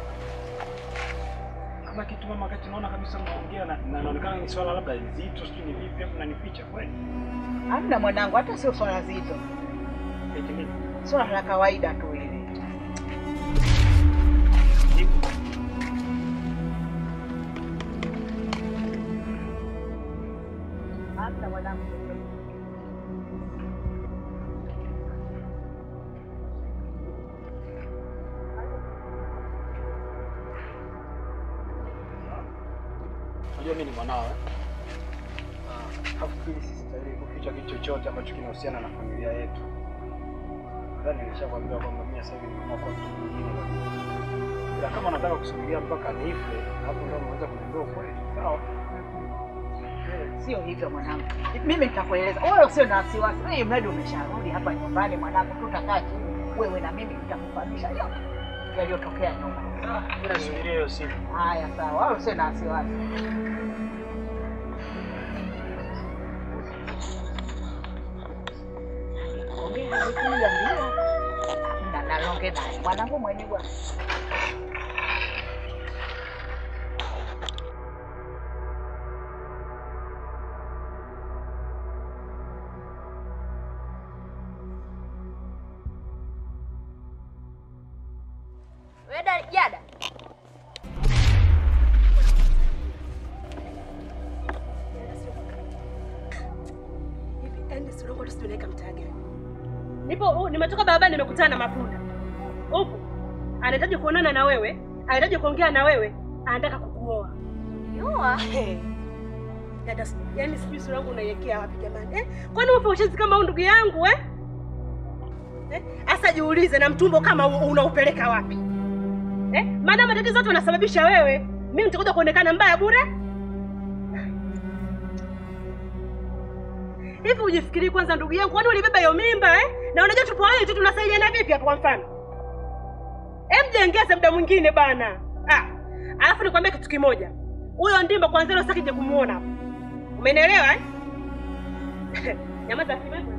Kama kitu mama, wakati naona kabisa mnaongea na inaonekana ni swala labda zito, sio ni vipi hapo mnanificha kweli?
Hamna mwanangu, hata sio swala zito.
Eti nini?
Swala la kawaida tu ile. Hamna mwanangu.
Unajua mimi ni mwanao hafikiri sistahili kuficha kitu chochote ambacho kinahusiana na familia yetu. Nadhani nilishakwambia kwamba mimi sasa hivi nimeamua kwa mtu mwingine. Ila kama nataka kusubiria mpaka nife, hapo ndio naweza kuniambia ukweli. Sawa?
Sio hivyo mwanangu. Mimi nitakueleza. Wewe usio na wasiwasi. Wewe mradi umesharudi hapa nyumbani mwanangu, tutakaa chini. Wewe na mimi tutakufahamisha yote yaliyotokea nyuma.
Sawa? Mimi nasubiria hiyo siku.
Haya sawa. Wewe usio na wasiwasi. Ongea vitu ndio. Na nalonge naye. Mwanangu mwenye bwana.
Dada Jada.
Hivi sio ngo tusiweka mtaga. Nimetoka barabarani nimekutana na Mapunda. Upo. Anahitaji kuonana na wewe, anahitaji kuongea na wewe, anataka kukuoa.
Yoa.
Dada, yaani sijui sura yangu unaiwekea wapi jamani? Kwani wewe ushazi kama huyu ndugu yangu Asa jiulize na mtumbo kama unaupeleka wapi? Maana matatizo yote unasababisha wewe. Mimi nitakuja kuonekana mbaya bure? Hivi ujifikiri kwanza ndugu yangu, kwani ulibeba hiyo mimba Na unajua tupo wewe tu tunasaidiana vipi hapo kwa mfano? Jengeze muda mwingine bana. Alafu nikwambie kitu kimoja. Huyo ndimba kwanza leo sitaki kumuona hapo. Umenielewa Nyamaza kimeko.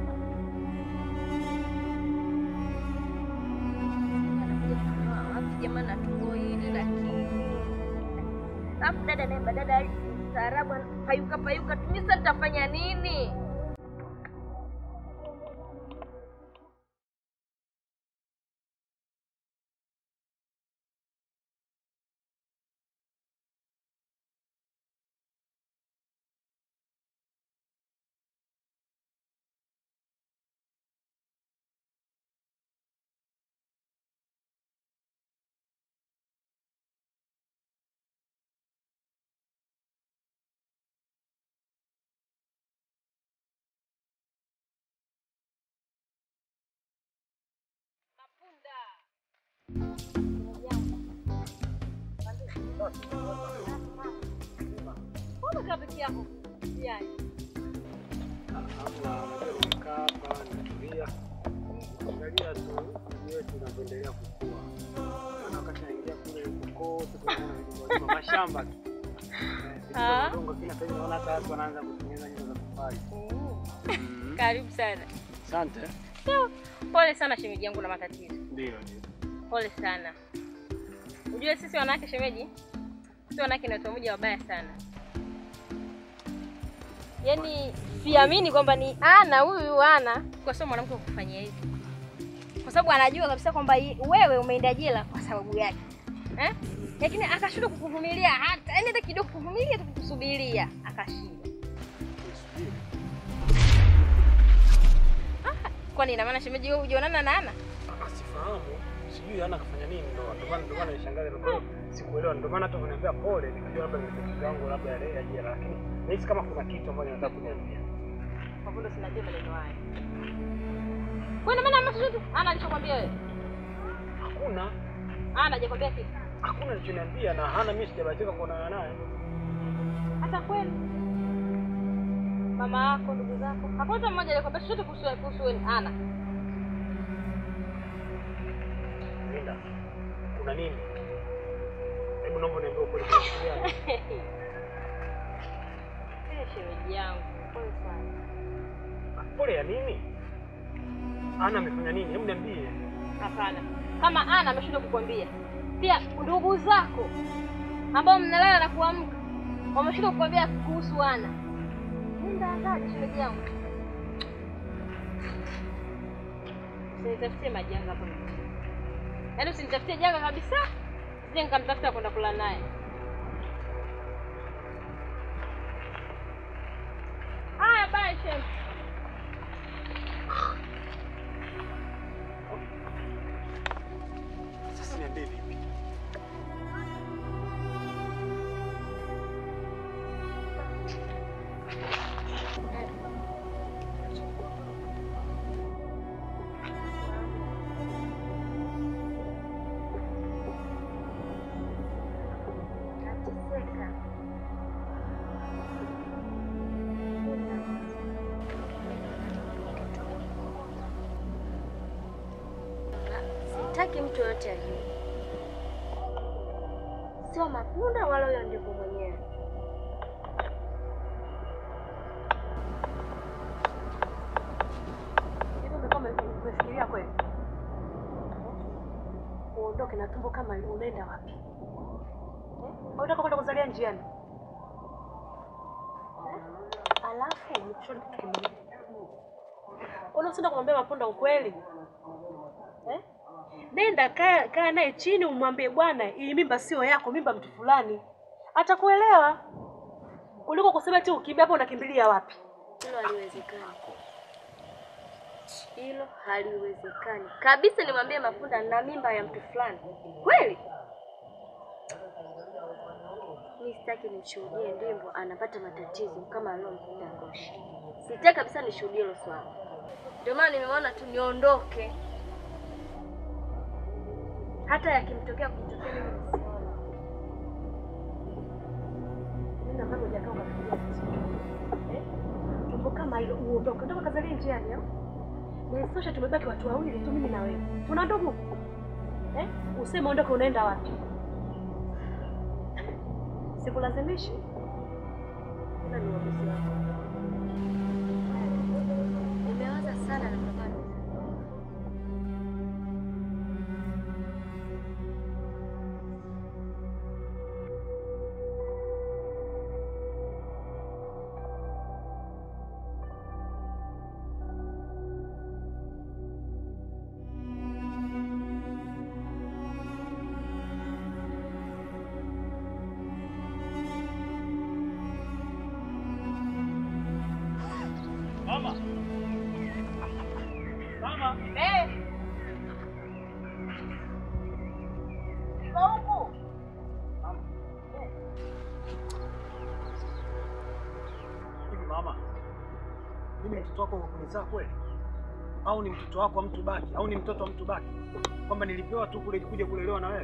Jamani natumbo hili lakini. Alafu dada naye badala taarabu payuka tumisa nitafanya nini? Mbona kabiki yako? Yaani.
Hapa natulia. Angalia tu yetu inaendelea kukua. Na wakati naingia kule huko tunaona mashamba. Ndio kila sasa naona hata watu wanaanza kutengeneza nyumba za tofali.
Karibu sana.
Asante.
Pole sana shemeji yangu na matatizo.
Ndio.
Pole sana. Unajua sisi wanawake shemeji, sisi wanawake ni watu mmoja wabaya sana. Yaani siamini kwamba ni huyu Ana kwa sababu mwanamke kufanyia hivi. Kwa sababu anajua kabisa kwamba wewe umeenda jela kwa sababu yake. Lakini akashindwa kukuvumilia hata kidogo kuvumilia tu kukusubiria, akashindwa. Kwani ina maana shemeji wewe hujaonana na Ana?
Sifahamu. Sijui Ana kafanya nini ndio maana nishangaza ndio sikuelewa ndio maana hata kuniambia pole nikajua labda ni tatizo langu labda ya jela lakini nahisi kama kuna kitu ambacho nataka kuniambia.
Hapo ndo sinajua maneno haya. Kwani maana masuti Ana alichokwambia wewe?
Hakuna.
Ana hajakwambia kitu.
Hakuna alichoniambia na hana mimi sijabahatika kuonana naye.
Hata kweli. Mama yako, ndugu zako. Hakuna mmoja alikwambia chochote kuhusu Ana.
Linda. Kuna nini? Hebu naomba niambie ukweli kwa sababu.
Shemeji yangu, pole sana.
Pole ya nini? Ana amefanya nini? Hebu niambie.
Hapana. Kama Ana ameshindwa kukwambia. Pia ndugu zako ambao mnalala na kuamka wameshindwa kukwambia kuhusu Ana. Nenda ngaje shemeji yangu? Usinitafutie majanga hapo. Yaani usinitafutie janga kabisa. Sije nikamtafuta kwenda kula naye. Haya bye shem.
Sasa niambie vipi?
Sitaki mtu yote ajue. Sio Mapunda wala huyo ndivyo mwenyewe.
Hivi kama umefikiria kweli? Uondoke na tumbo kama unaenda wapi? Unataka kwenda kuzalia njiani? Alafu nikushauri kitu kimoja. Unasema kumwambia Mapunda ukweli? Nenda kaa naye chini umwambie bwana, hii mimba sio yako, mimba mtu fulani. Atakuelewa. Kuliko kusema tu ukimbia hapo unakimbilia wapi?
Hilo haliwezekani. Hilo haliwezekani. Kabisa nimwambie Mapunda na mimba ya mtu fulani. Kweli? Mimi sitaki nishuhudie Ndimbo anapata matatizo kama aliyomkuta Ngoshi. Sitaki kabisa nishuhudie hilo swala. Ndio maana nimeona tu niondoke. Hata yakimtokea kumtokea mimi. Nenda kama hujakaa ukafikiria vizuri. Tumbo kama hilo uondoke. Ndio kazalia njiani au? Na sosha tumebaki watu wawili tu mimi na wewe. Tuna ndugu. Useme ondoka unaenda wapi? Sikulazimishi. Ina ni uamuzi wako. Nimewaza sana na mama.
Mama. Mama.
Huko.
Hivi mama, mimi mtoto wako kunizaa kweli? Au ni mtoto wako wa mtu baki? Au ni mtoto wa mtu baki? Kwamba nilipewa tu kule kuja kulelewa na wewe?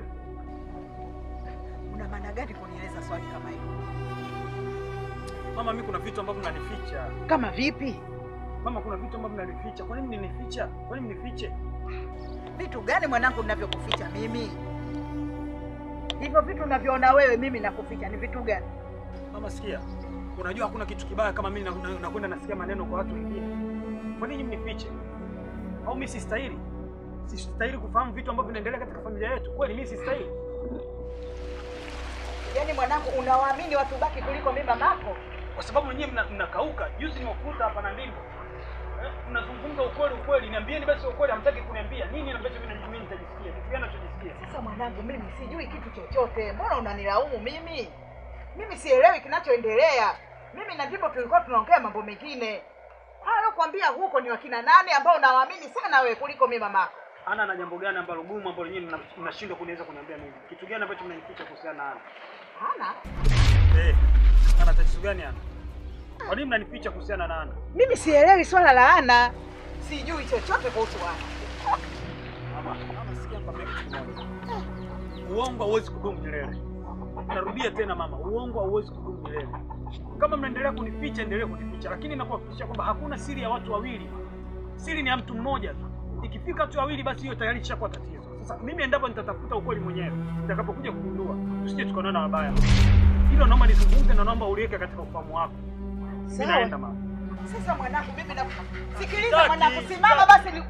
Una maana gani kunieleza swali kama hilo?
Mama, mimi kuna vitu ambavyo mnanificha.
Kama vipi?
Mama, kuna vitu ambavyo mnanificha. Kwa nini mnanificha? Kwa nini mnifiche?
Vitu gani mwanangu ninavyokuficha mimi? Hivyo vitu unavyoona wewe mimi nakuficha ni vitu gani?
Mama, sikia. Unajua hakuna kitu kibaya kama mimi nakwenda nasikia maneno kwa watu wengine. Kwa nini mnifiche? Au mimi sistahili? Sistahili kufahamu vitu ambavyo vinaendelea katika familia yetu? Kweli mimi sistahili?
Yaani mwanangu unawaamini watu baki kuliko mimi mamako?
Kwa sababu wenyewe mnakauka. Juzi nimekuta hapa na Ndimbo. Mnazungumza ukweli. Niambieni basi ukweli, hamtaki kuniambia. Nini ambacho mimi nitajisikia? Kitu gani nachojisikia?
Sasa mwanangu mimi sijui kitu chochote. Mbona unanilaumu mimi? Mimi sielewi kinachoendelea. Mimi na Ndimbo tulikuwa tunaongea mambo mengine. Halo kuambia huko ni wakina nani ambao unawaamini sana wewe kuliko mimi mamako?
Ana na jambo gani ambalo gumu ambalo nyinyi mnashindwa kuniweza kuniambia mimi? Kitu gani ambacho mnanificha kuhusiana na Ana?
Ana?
Ana tatizo gani Ana? Kwa nini mnanificha kuhusiana na Ana?
Mimi sielewi swala la Ana. Sijui chochote kuhusu Ana.
Mama, sikia kwa mimi kitu moja. Uongo hauwezi kudumu milele. Narudia tena mama, uongo hauwezi kudumu milele. Kama mnaendelea kunificha, endelee kunificha, lakini nakuhakikishia kwamba hakuna siri ya watu wawili. Siri ni ya mtu mmoja tu. Ikifika watu wawili basi hiyo tayari ishakuwa tatizo. Sasa mimi endapo nitatafuta ukweli mwenyewe, nitakapokuja kugundua, tusije tukaonana wabaya. Hilo naomba nizungumze na naomba uliweke katika ufahamu wako. Mimi naenda mama.
Sasa mwanangu mimi na sikiliza mwanangu, simama basi ni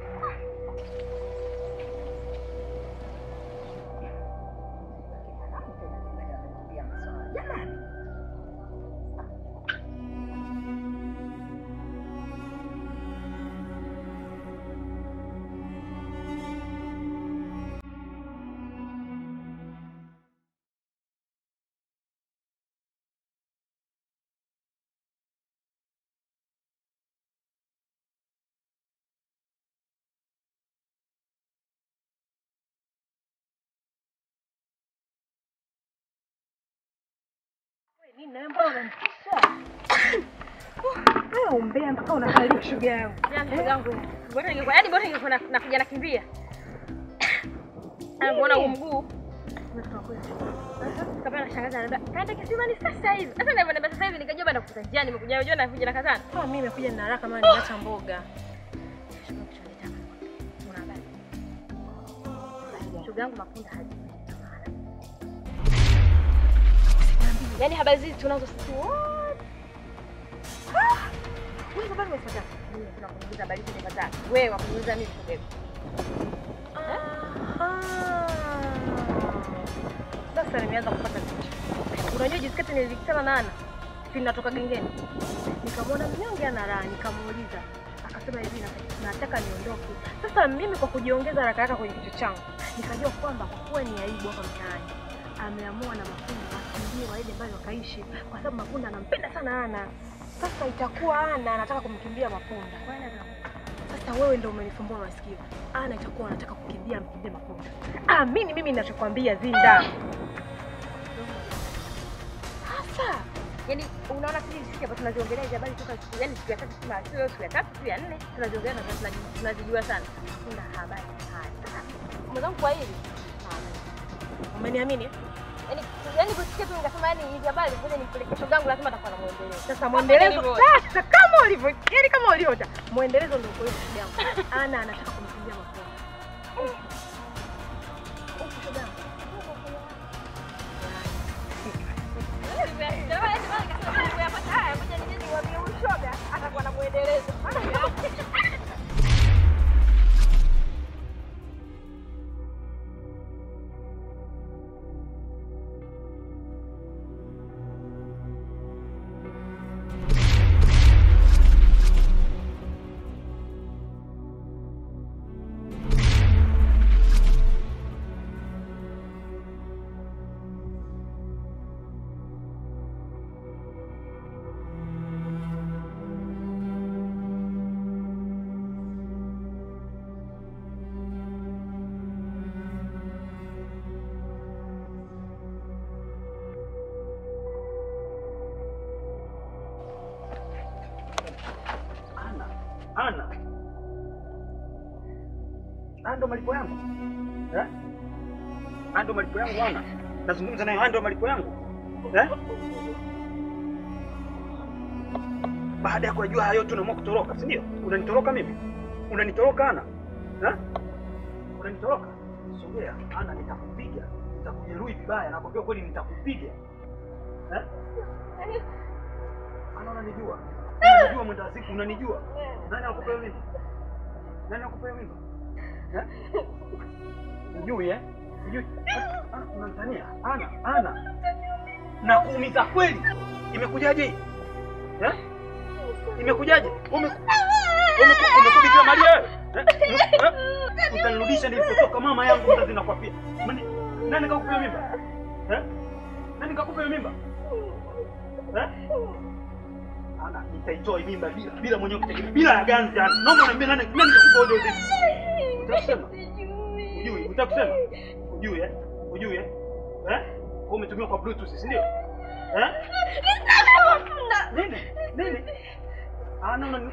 nini na mbona unanitisha? Wewe umbea mpaka unakalia shuga yangu.
Yangu. Bora ingekuwa yaani bora ingekuwa nakuja nakimbia. Anaona huu mguu. Umetoka kule. Kabla nashangaza anambia, "Kaenda kisimani sasa hivi." Sasa ndio sasa hivi nikajua bado kukuta njiani nimekuja unajua nakuja na kazana.
Mimi nimekuja na haraka maana niacha mboga.
Una habari? Shuga yangu Mapunda haji. Yaani habari hizi tunazo sisi wote. Wewe bado umefuata. Mimi tunakuuliza habari hizi nimepata. Wewe wakuuliza mimi kubeba.
Sasa nimeanza kupata picha. Unajua jisikati nilikutana na Ana. Natoka gengeni. Nikamwona mnyonge ana raha, nikamuuliza. akasema hivi nataka niondoke. Sasa mimi kwa kujiongeza haraka haraka kwenye kichwa changu, nikajua kwamba kwa kuwa ni aibu hapa mtaani, ameamua na Mapunda wakimbie waende mbali wakaishi, kwa sababu Mapunda anampenda sana Ana. Sasa itakuwa Ana anataka kumkimbia Mapunda. Sasa wewe ndio umenifumbua masikio. Ana itakuwa anataka kukimbia mkimbie Mapunda. Amini mimi ninachokwambia Zinda. Sasa
Yaani unaona sisi hapa tunaziongelea hizo habari toka siku ya 3 siku ya 3 siku ya 4 tunaziongelea na tunazijua sana. Kuna habari haya. Mwanangu kwa hili.
Umeniamini?
Yaani kusikia tu nikasema yani hizi habari ngoja nipeleke shoga yangu lazima atakuwa na muendelezo.
Sasa muendelezo sasa kama ulivyo, yaani kama uliota. Muendelezo ndio kwa hiyo shoga yangu. Ana anataka kumkimbia Mapunda. Shoga yangu. Atakuwa na muendelezo.
Ana. Ando malipo yangu. Ando malipo yangu Ana. Nazungumza naye ando malipo yangu. Baada ya kujua hayo tunaamua kutoroka, si ndio? Unanitoroka mimi? Unanitoroka Ana? Unanitoroka? Sogea, Ana nitakupiga. Nitakujeruhi vibaya, nakwambia kweli nitakupiga. Ana unanijua? Unanijua mwenda wa siku, unanijua? Nani akupa hiyo mimba? Nani akupa hiyo mimba? Unijui Unijui? Unanitania? Ana. Nakuumiza kweli. Imekujaje hii? Imekujaje? Umekubikia Maria wewe? Utanirudisha nilipotoka mama yangu mzazi nakwambia. Nani kakupa hiyo mimba? Nani kakupa hiyo mimba? Ana nitaitoa mimba bila mwenyewe kutegemea bila ya ganzi. Naomba niambie nani kakupa hiyo mimba? Utasema? Ujui, utakusema? Ujui Kwa umetumia kwa Bluetooth, si ndio? Nini? Ana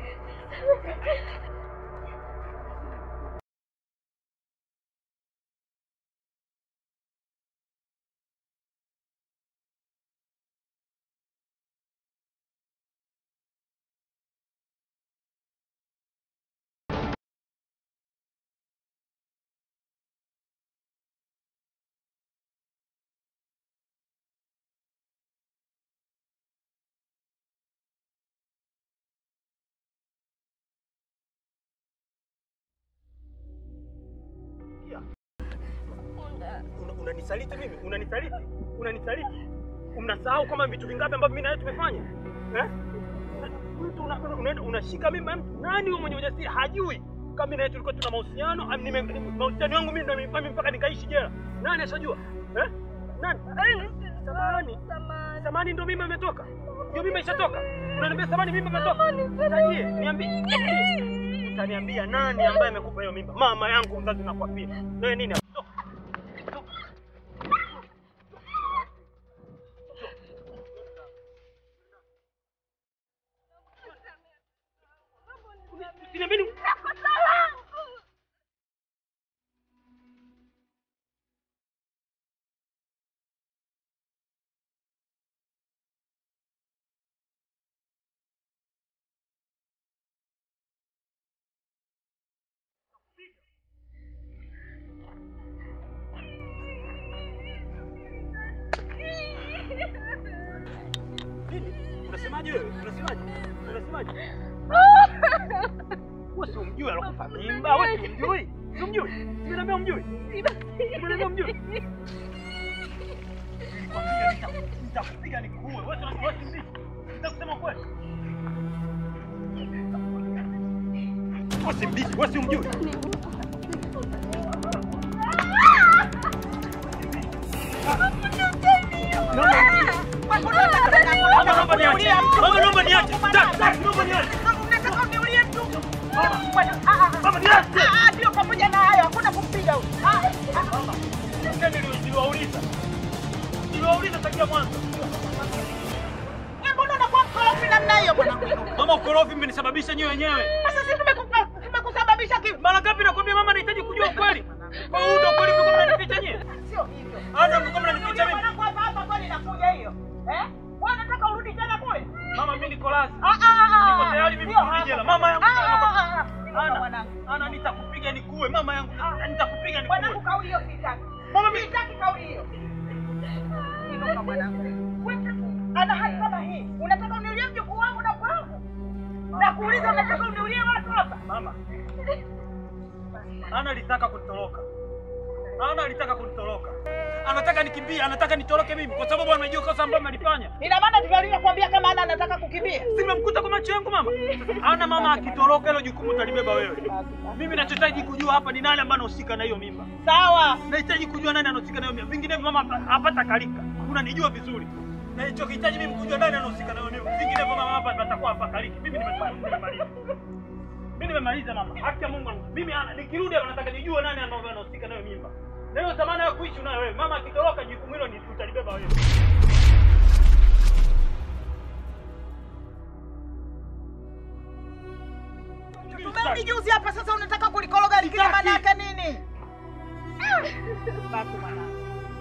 unanisaliti mimi? Unanisaliti? Unasahau kama vitu vingapi ambavyo mimi na wewe tumefanya? Mtu unashika mimi mtu nani huyo mwenye ujasiri hajui kama mimi na wewe tulikuwa tuna mahusiano, mahusiano yangu mimi ndio nimefanya mpaka nikaishi jela. Nani ashajua? Nani? Samani ndio mimi ametoka. Ndio mimi ishatoka. Unaniambia samani mimi ametoka. Tajie, niambie. Utaniambia nani ambaye amekupa hiyo mimba? Mama yangu mzazi nakwambia. Wewe nini? Unasemaje wewe? Unasemaje? Wewe si umjui alokupa mimba? Wewe si umjui? Si umjui? Nimeambia umjui. Nimeambia umjui. Nitakupiga nikuue. Wewe si nitakusema kweli.
Usimbishi, wewe si umjui. Naomba niache. Naomba niache.
Unataka uniulie mtu?
Mama niache.
Ndio pamoja na hayo hakuna kumpiga huyu.
Niliwauliza tangia mwanzo.
Mbona unakuwa mkorofi namna hiyo bwana?
Mama, ukorofi mmenisababisha nyewe wenyewe.
Sasa sisi tumekusababisha kipi?
Mara ngapi nakwambia mama nahitaji kujua ukweli. Kwa hiyo ndio kweli mlikuwa mnanificha nyewe.
Sio hivyo.
Hata mlikuwa mnanificha mimi.
Hapa kwani nakuja hiyo. Wewe unataka urudi tena kule?
Mama mimi niko lazi. Niko tayari mimi kurudi jela. Mama yangu. Ana nitakupiga nikuue mama yangu. Nitakupiga nikuue.
Bwana kauli hiyo sitaki.
Mama mimi
sitaki kauli hiyo. Ndio mwanangu. Ana hali kama hii. Unataka uniulie mjukuu wangu na kwangu? Na kuuliza unataka uniulie watu hapa?
Mama. Ana alitaka kunitoroka. Anataka nikimbie, anataka nitoroke mimi kwa sababu anajua kosa ambalo nilifanya.
Ina maana tunalia kuambia kama Ana anataka kukimbia.
Simemkuta kwa macho yangu mama. Ana mama akitoroka hilo jukumu utalibeba wewe. Mimi ninachohitaji kujua hapa ni nani ambaye anahusika na hiyo mimba.
Sawa.
Nahitaji kujua nani anahusika na hiyo mimba. Vinginevyo mama hapata kalika. Unanijua vizuri. Na hicho kihitaji mimi kujua nani anahusika na hiyo mimba. Vinginevyo mama hapa atakuwa hapa kaliki. Mimi nimemaliza mama. Haki ya Mungu. Mimi nikirudi hapa nataka nijue nani ambaye anahusika na hiyo mimba. Na hiyo thamani ya kuishi unayo wewe. Mama akitoroka jukumu hilo ni utalibeba wewe.
Tumerudi juzi hapa sasa unataka kulikoroga lingine maana yake nini? Basi mwanangu.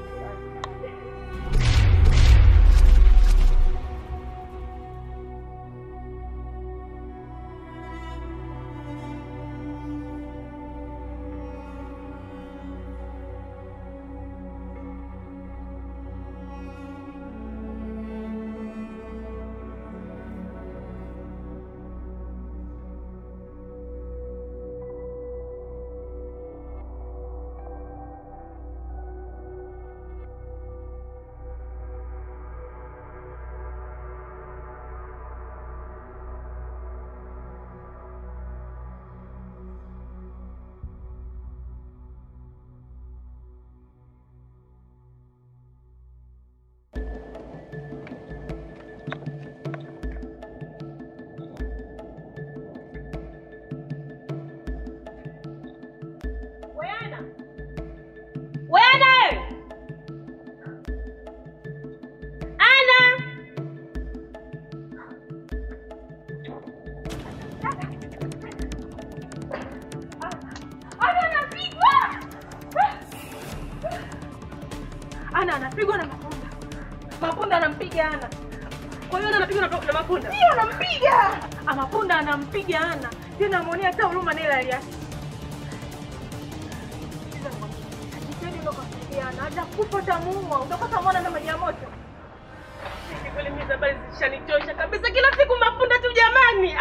Ana anapigwa na Mapunda. Mapunda anampiga Ana. Kwa hiyo Ana anapigwa na Mapunda.
Ndio anampiga.
Mapunda anampiga Ana. Tena muonea hata huruma Nela aliasi. Jiteni ndo kusaidiana. Hata kufa tamuua. Utakosa mwana na maji ya moto. Sisi kweli mimi habari zishanichosha kabisa. Kila siku Mapunda tu jamani.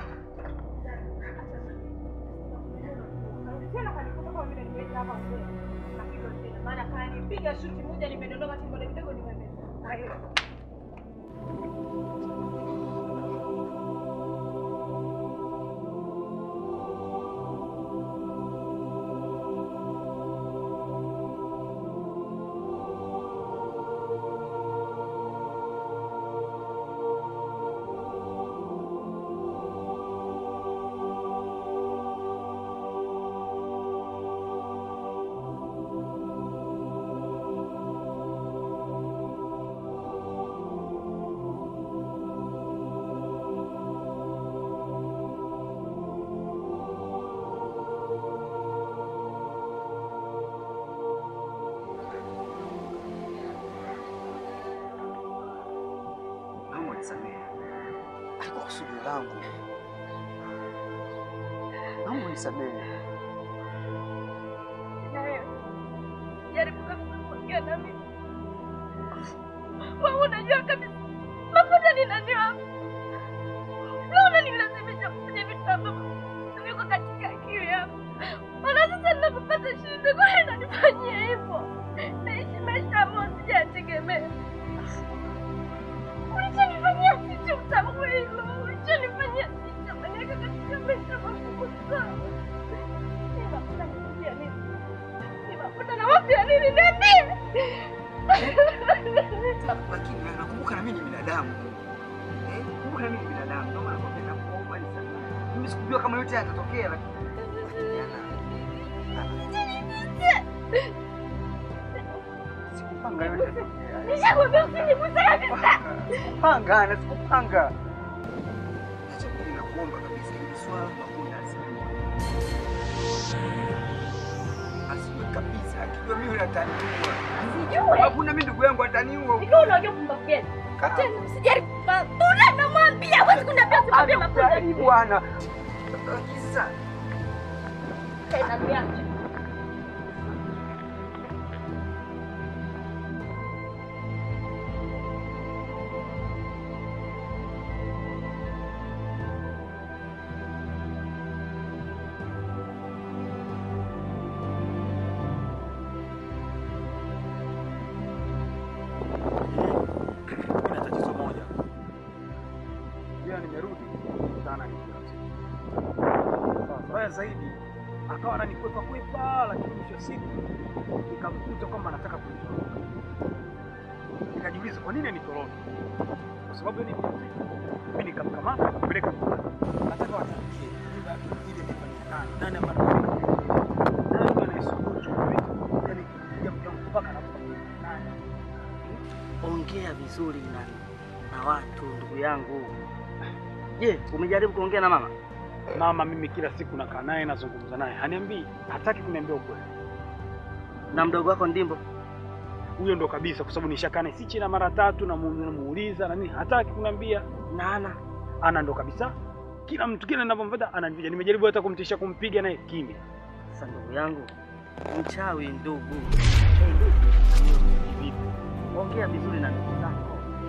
Tena kanikuta kwa vile nimeenda hapa mbele. Maana kanipiga shuti moja nimedondoka tumbo kidogo niweme. Kwa hiyo
Alikuwa kusudi langu. Naomba unisamehe.
Na wewe jaribu kabisa kuongea na mimi. Wewe unajua kabisa Mapunda ni nani wangu. Leo unanilazimisha kufanya vitu ambavyo viko katika akili yangu. Maana sasa ninapopata shida kwa nini unanifanyia hivyo? Naishi maisha ambayo sijategemea. Ulichonifanyia si cha utamu hilo. Ulichonifanyia si cha maana katika maisha makubwa sana.
Niambie.
Lakini nakumbuka na mimi ni binadamu. Kumbuka na mimi ni binadamu. Ndio maana napenda kuomba ni sana. Mimi sikujua kama yote yatatokea lakini sikupanga yote.
Nishakwambia usiniguse kabisa.
Panga na sikupanga. Acha mimi nakuomba kabisa hili swala hakuna asili kabisa. Akijua mimi nataniua.
Sijui.
Hakuna mimi ndugu yangu ataniua.
Ndio unajua kumbafu gani? Tena usijaribu. Tuna namwambia huwezi kuniambia usimwambie mafunzo.
Karibu bwana. Kisa.
Tena niache.
Zaidi akawa ananikwepa kwepa, lakini mwisho siku nikamkuta kwamba anataka kunitoroka. Nikajiuliza kwa nini anitoroka? Kwa sababu yeye ni mimi, nikamkamata kupeleka nyumbani. Nataka watambie ile nifanye nani ambaye nani anayesuluhisha yani kuja mtangu mpaka nani.
Ongea vizuri na watu ndugu yangu. Je, umejaribu kuongea na mama?
Mama mimi kila siku nakaa naye nazungumza naye. Haniambii, hataki kuniambia ukweli.
Na mdogo wako Ndimbo?
Huyo ndo kabisa, kwa sababu nishakaa naye si chini mara 3 na namuuliza na nini, hataki kuniambia.
Na
ana ndo kabisa. Kila mtu kile ninapomfuata ananipiga. Nimejaribu hata kumtisha kumpiga naye kimya.
Sasa ndugu yangu, mchawi ndugu.
Vipi?
Ongea vizuri na ndugu zako.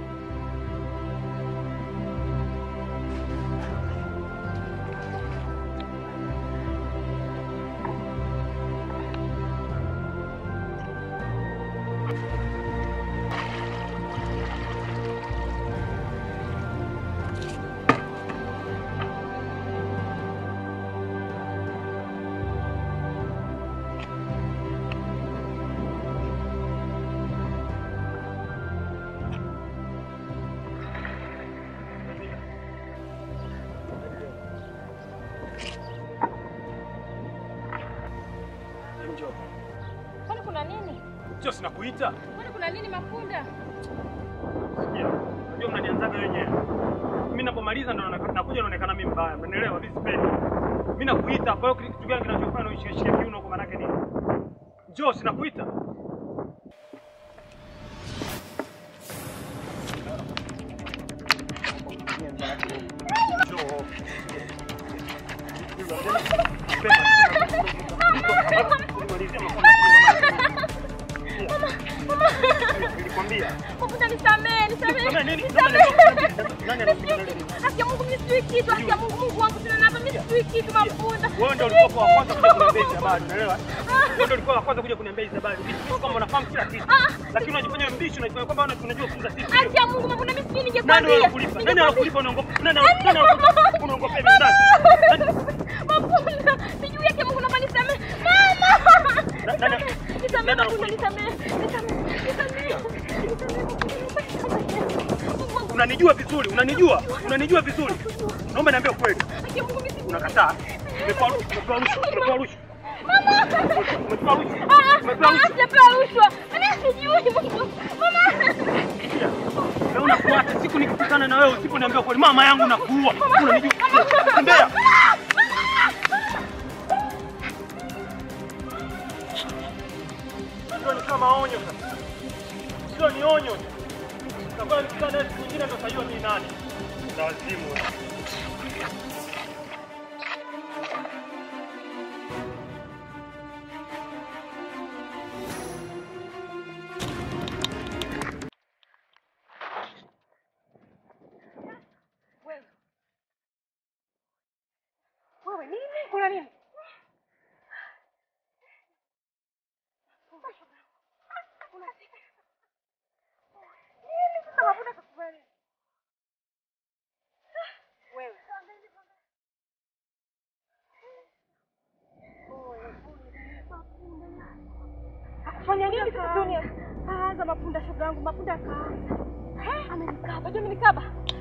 Kwani kuna nini?
Sio sinakuita.
Kwani kuna nini Mapunda?
Sikia. Unajua mnanianzaga wenyewe. Mimi ninapomaliza ndo nakuja naonekana mimi mbaya. Umeelewa? Mimi sipendi. Mimi nakuita, kwa hiyo kitu gani kinachofanya ushike kiuno kwa maana yake nini? Njoo sinakuita. Njoo. Nilikwambia.
Mapunda nisamee. Haki ya Mungu mimi sijui kitu. Haki ya Mungu wangu tena hapa mimi sijui kitu Mapunda.
Wewe ndio ulikuwa wa kwanza kuja kuniambia hizo habari, unaelewa? Wewe ndio ulikuwa wa kwanza kuja kuniambia hizo habari. Mimi kama unafahamu kila kitu. Lakini unajifanya mbishi, unajifanya kwamba unajua kuuza sisi.
Haki ya Mungu Mapunda mimi sijui ningekwambia.
Nani anakulipa? Nani anakulipa unaongopa? Nani unaongopa mimi ndani?
Mapunda, sijui yake Mungu naomba nisamee. Mama! Nisamee Mapunda, nisamee.
Unanijua vizuri, vizuri. Naomba niambie ukweli. Unakataa? Umetoa rushwa.
Mama! Sijapewa rushwa. Mimi sijui. Mama!
Na unafuata siku nikikutana na wewe usiponiambia ukweli, mama yangu nakuua. Unanijua. Tembea. Sio ni kama onyo sasa. Sio ni onyo. Takuwa nikutana na siku nyingine ndo tajua mimi nani. Ndawazimu.
Wewe nini? Kuna nini? Akufanya nini
Kaanza mapunda shoga yangu, mapunda kaanza. Amenikaba, je amenikaba?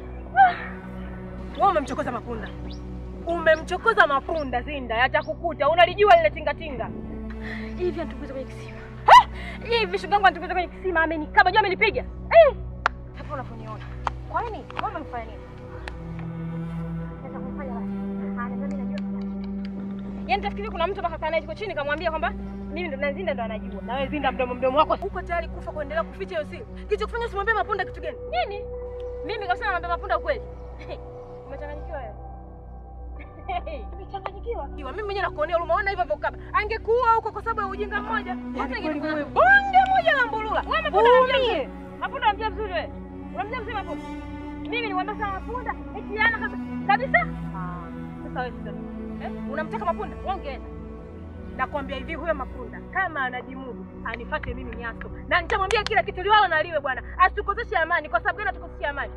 Wewe umemchokoza mapunda. Umemchokoza mapunda Zinda, yatakukuta. Unalijua lile tingatinga.
Hivi anatukuza kwenye kisima. Hivi shoga yangu anatukuza kwenye kisima, amenikaba, je amenipiga? Hapo unafuniona. Kwa nini? Wewe umemfanya nini? Sasa kumfanya basi. Anaweza mimi najua. Yaani tafikiri kuna mtu mpaka kana yuko chini kamwambia kwamba mimi ndo na Zinda ndo anajua.
Na wewe Zinda mdomo wako uko tayari kufa kuendelea kuficha hiyo siri. Kilichokufanya usimwambie mapunda kitu gani?
Nini? Mimi kabisa namwambia mapunda ukweli. Umechanganyikiwa wewe.
Umechanganyikiwa? Mimi mwenyewe nakuonea huruma. Unaona hivyo ukaba. Angekuua huko kwa sababu ya ujinga mmoja.
Wote ingekuwa bonge moja la mbulula. Wewe mapunda unamjua. Mapunda unamjua vizuri wewe. Unamjua vizuri mapunda. Mimi nilimwambia sana mapunda eti yana kabisa.
Sasa wewe sasa. Unamtaka mapunda? Ongeenda. Nakwambia hivi huyo mapunda kama anajimudu anifuate mimi Nyaso. Na nitamwambia kila kitu liwalo na liwe bwana. Asitukoseshe amani. Kwa sababu gani atukoseshe amani?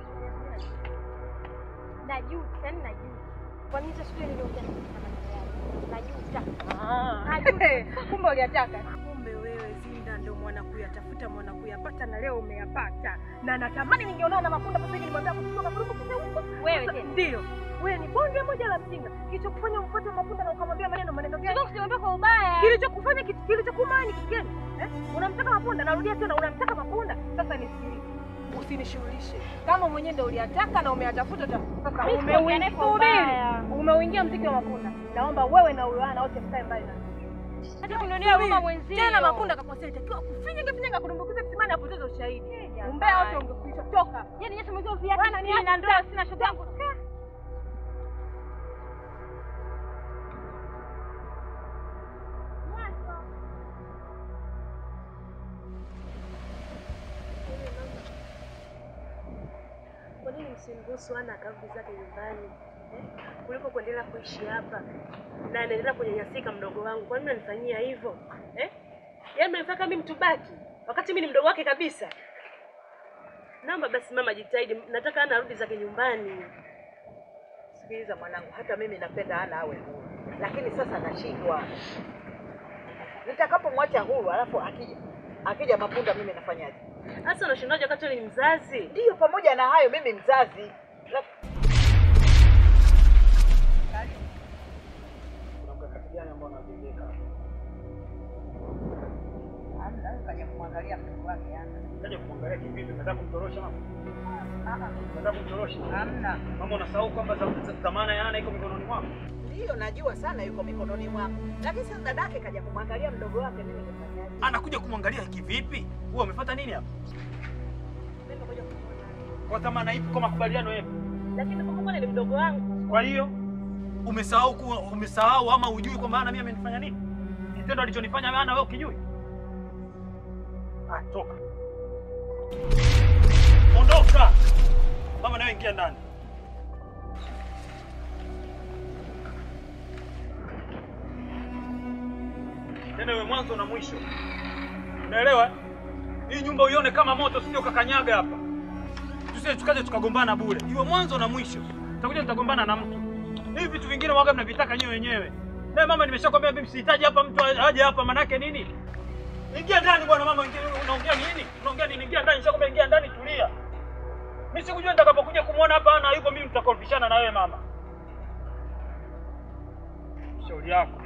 Najuta, yani najuta. Kwa nini sasa siku niliongea na najuta?
Kumbe uliyataka. Kumbe wewe Zinda ndio mwana kuyatafuta mwana kuyapata na leo umeyapata. Na natamani ningeona na mapunda sasa hivi nimwambia kutoka kuruka huko.
Wewe tena.
Ndio. Wewe ni bonge moja la mjinga. Kilichokufanya umfuate mapunda na ukamwambia maneno gani?
Sio kusimwambia kwa ubaya.
Kilichokufanya kilichokumani kigeni. Unamtaka mapunda, narudia tena unamtaka mapunda. Sasa nisikilize. Usinishughulishe. Kama mwenyewe ndio uliyataka na umeyatafuta sasa umeuingia mziki wa mapunda. Naomba wewe na Ulana wote mkae mbali na mimi.
Hata kunionea huruma mwenzio.
Tena mapunda kakosea itakiwa kufinya kudumbukiza kisimani apoteze ushahidi. Umbea wote ungekwisha toka.
Yaani yetu mwenzio viatu na ndoa sina shoga yangu.
Kwa nini msimruhusu ana akarudi zake nyumbani? Kuliko kuendelea kuishi hapa na anaendelea kunyanyasika mdogo wangu. Kwa nini mnanifanyia hivyo? Yaani mnataka mimi mtubaki wakati mimi ni mdogo wake kabisa. Naomba basi mama jitahidi. Nataka ana arudi zake nyumbani.
Sikiliza mwanangu, hata mimi napenda ana awe huru. Lakini sasa nashindwa. Nitakapomwacha huru alafu akija mapunda mimi nafanyaje?
Sasa unashindaje wakati ni mzazi?
Ndio, pamoja na hayo mimi mzazi.
Kuna mkakati gani ambao unajengeka?
Kaja kumwangalia mtoto wake ana.
Kaja kumwangalia kivipi? Nataka kumtorosha mama. Nataka kumtorosha.
Hamna.
Mama unasahau kwamba dhamana ya ana iko mikononi mwako.
Ndio, najua sana yuko mikononi mwako. Lakini sasa dadake kaja kumwangalia mdogo wake, mimi nifanyaje?
Anakuja kumwangalia kivipi? Wewe umefuata nini hapa? Kwa dhamana ipi, kwa makubaliano yapi?
Lakini kumbuka ni mdogo wangu.
Kwa hiyo umesahau ama hujui kwamba ana mimi amenifanya nini? Kitendo alichonifanya ana wewe ukijui? Toka. Ondoka. Mama nawe ingia ndani. Tena wewe mwanzo na mwisho. Unaelewa? Hii nyumba uione kama moto, sio kakanyaga hapa. Tusije tukaje tukagombana bure. Iwe mwanzo na mwisho. Utakuja nitagombana na mtu. Hivi vitu vingine waga mnavitaka nyewe wenyewe. Na mama nimeshakwambia mimi sihitaji hapa mtu aje hapa, manake nini? Ingia ndani bwana mama, unaongea nini? Unaongea nini? Ingia ndani, nishakwambia ingia ndani, tulia. Mimi sikujua nitakapokuja kumuona hapa ana yuko mimi tutakorofishana na wewe mama. Shauri yako.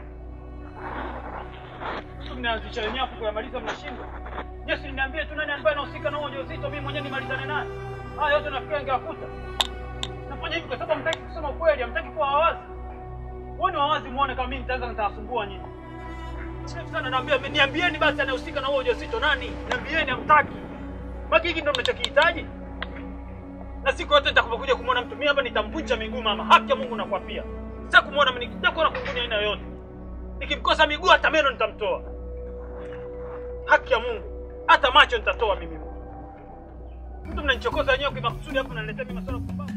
Mnaanzisha wenyewe hapo kuyamaliza mnashindwa. Yes, niambie tu nani ambaye anahusika na huo ujauzito, mimi mwenyewe nimalizane naye. Haya yote nafikiria ningewakuta. Nafanya hivi kwa sababu hamtaki kusema ukweli, hamtaki kuwa wawazi. Wewe ni wawazi muone kama mimi nitawasumbua nyinyi. Sasa sana naambia niambieni basi anahusika na huo ujauzito nani? Niambieni, hamtaki. Baki hiki ndio mnachokihitaji. Na siku yote nitakapokuja kumuona mtu mimi hapa nitamvunja miguu mama. Haki ya Mungu nakwapia. Sasa kumuona mimi nitakuwa kunguni aina yoyote. Nikimkosa miguu hata meno nitamtoa. Haki ya Mungu. Hata macho nitatoa mimi. Mtu mnanichokoza wenyewe kwa makusudi hapo mnaniletea mimi masuala kupamba.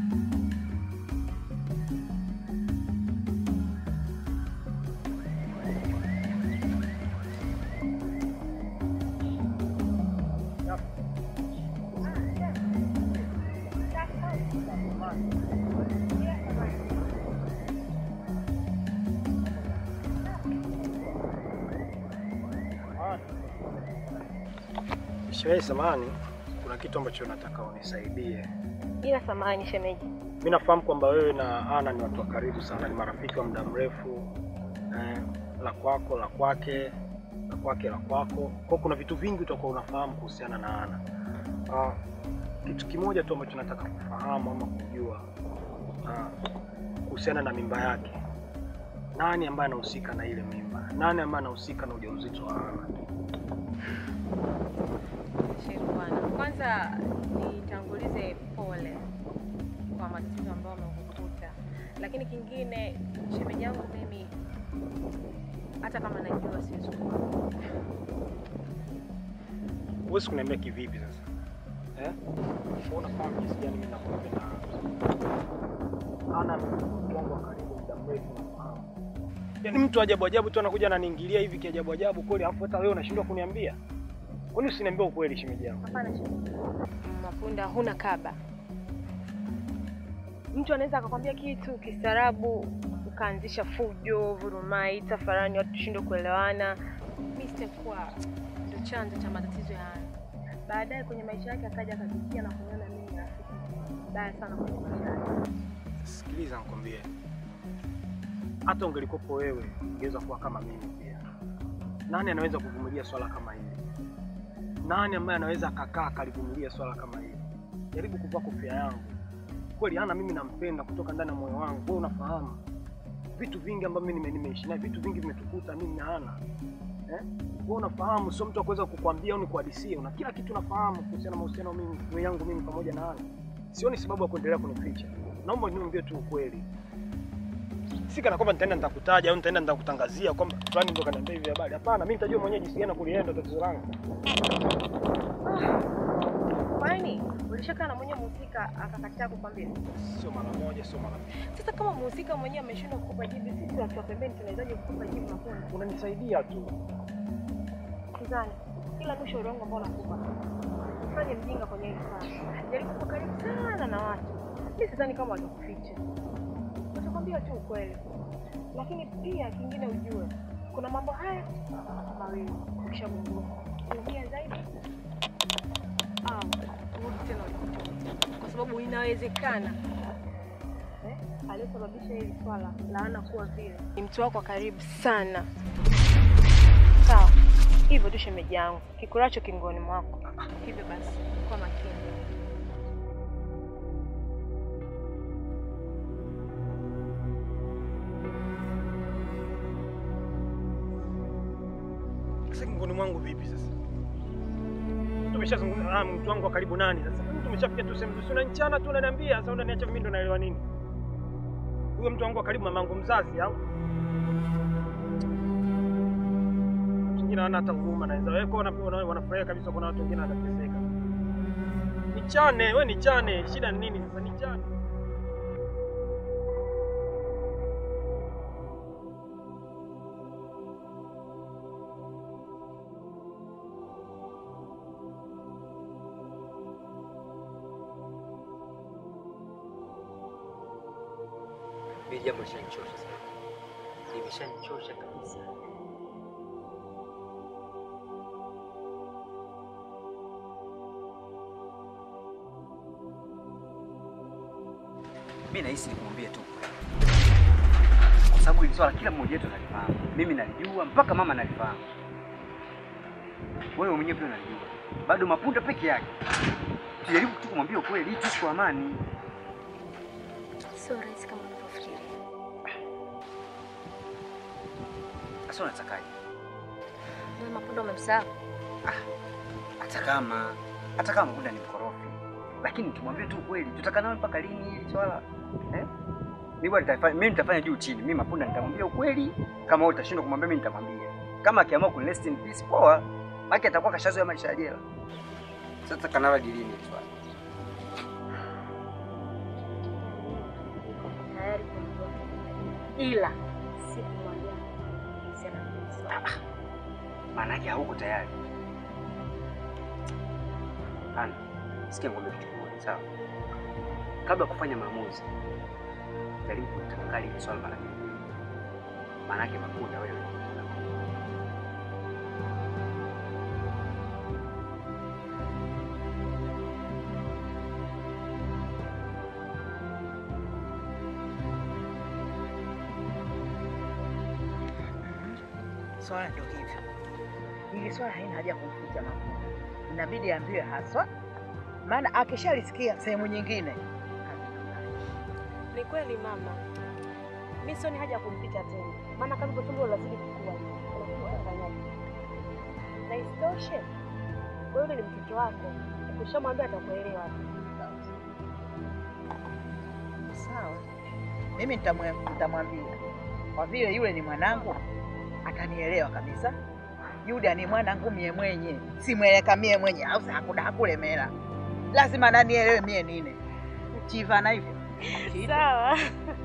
Shemeji samani, kuna kitu ambacho nataka unisaidie.
Ila samani shemeji.
Mimi nafahamu kwamba wewe na Ana ni watu wa karibu sana, ni marafiki wa muda mrefu. La kwako, la kwake, la kwake, la kwako. Kwa kuna vitu vingi utakuwa unafahamu kuhusiana na Ana. Kitu kimoja tu ambacho nataka kufahamu ama kujua kuhusiana na mimba yake. Nani ambaye anahusika na ile mimba? Nani ambaye anahusika na ujauzito wa Ana?
Bwana, kwanza nitangulize pole kwa matatizo ambayo umekukuta, lakini kingine shemeji yangu mimi hata kama najua siwezi kukwambia.
Wewe kuniambia kivipi sasa? Unafahamu jinsi gani mimi nakupenda Ana mtu wangu wa karibu muda mrefu nafahamu. Yaani mtu ajabu tu anakuja ananiingilia hivi kiajabu kweli, alafu hata wewe unashindwa kuniambia? Kwani usiniambia ukweli shemeji yangu?
Hapana shemeji. Mapunda huna kaba. Mtu anaweza akakwambia kitu kistaarabu ukaanzisha fujo, vurumai, tafarani, watu tushindwe kuelewana. Mimi sitakuwa ndio chanzo cha matatizo ya Ana. Baadaye kwenye maisha yake akaja akajikia na kuniona mimi rafiki mbaya sana kwenye maisha yake.
Sikiliza nikwambie. Hata ungelikopo wewe, ungeweza kuwa kama mimi pia. Nani anaweza kuvumilia swala kama hili? Nani ambaye anaweza akakaa kalivumilia swala kama hili? Jaribu kuvaa kofia yangu. Kweli Ana mimi nampenda kutoka ndani ya moyo wangu. Wewe unafahamu vitu vingi ambavyo mimi nimeishi na vitu vingi vimetukuta mimi na Ana. Wewe unafahamu, sio mtu akuweza kukuambia au nikuhadisie. Una kila kitu unafahamu kuhusiana na mahusiano yangu mimi pamoja na Ana. Sioni sababu ya kuendelea kunificha. Naomba niambie tu ukweli. Si kana kwamba nitaenda nitakutaja au nitaenda nitakutangazia kwamba fulani ndio kaniambia hivi habari. Hapana, mimi nitajua mwenyewe jinsi gani kulienda tatizo langu.
Kwani ulishakaa na mwenyewe mhusika akakataa kukwambia?
Sio mara moja, sio mara mbili.
Sasa kama mhusika mwenyewe ameshindwa kukupa jibu, sisi watu wa pembeni tunawezaje kukupa jibu mapema?
Unanisaidia tu.
Kizani, kila mwisho urongo ambao nakupa. Usifanye mjinga kwenye hili swala. Jaribu kuwa karibu sana na watu. Mimi sidhani kama watakuficha. Watakwambia tu ukweli. Lakini pia kingine ujue, kuna mambo haya mawili ukishagundua. Kuingia zaidi au kurudi tena ulikotoka. Kwa sababu inawezekana aliyesababisha hili swala la Ana kuwa vile ni mtu wako karibu sana. Sawa. Hivyo tu shemeji yangu, kikuracho kingoni mwako. Hivyo basi, kwa makini.
Sasa kingoni mwangu vipi sasa? Tumeshazungumza mtu wangu wa karibu nani sasa? Tumeshafikia tuseme unanichana tu unaniambia sasa unaniacha mimi ndo naelewa nini? Huyo mtu wangu wa karibu mamangu mzazi au? Wengine wana hata huruma naweza. Wewe kwa wanafurahia kabisa kuna watu wengine wanateseka. Nichane, wewe nichane. Shida ni nini sasa nichane?
Hili jambo lishanichosha sana. Limeshanichosha kabisa. Mimi nahisi nikumwambie tu. Kwa sababu hili swala kila mmoja wetu analifahamu. Mimi nalijua mpaka mama analifahamu. Wewe mwenyewe pia unalijua. Bado Mapunda peke yake. Tujaribu tu kumwambia ukweli ili tuishi kwa amani.
Sio rahisi kama unavyofikiria.
Sasa unatakaje?
Ndio Mapunda umemsahau?
Hata kama Mapunda ni mkorofi. Lakini tumwambie tu ukweli. Tutaka nao mpaka lini hili swala? Mimi nitafanya juu chini. Mimi Mapunda nitamwambia ukweli. Kama wewe utashindwa kumwambia mimi nitamwambia. Kama akiamua ku rest in peace poa. Maki atakuwa kashazoea maisha ya jela. Sasa kanala dilini hili swala.
Tayari kumjua. Ila sikumwambia kuhusiana na swala.
Maana yake hauko tayari. Ana, sikia ngombe kitu kimoja, sawa? Kabla kufanya maamuzi, jaribu kutafakari hili swala mara mbili. Maana yake Mapunda wewe.
swala ndio hivyo. Hili swala haina haja kumficha Mapunda, inabidi aambiwe haswa, maana akishalisikia sehemu nyingine.
Ni kweli mama, mimi sioni haja ya kumficha tena, maana kama tumbo lazima kukua, na isitoshe wewe ni mtoto wako, ukishamwambia atakuelewa.
Sawa, mimi nitamwambia kwa vile yule ni mwanangu, atanielewa kabisa. Yuda ni mwanangu mie mwenye, simweleka mie mwenye, au hakulemela. Lazima nanielewe mie nine. Chiva na hivyo.
Sawa.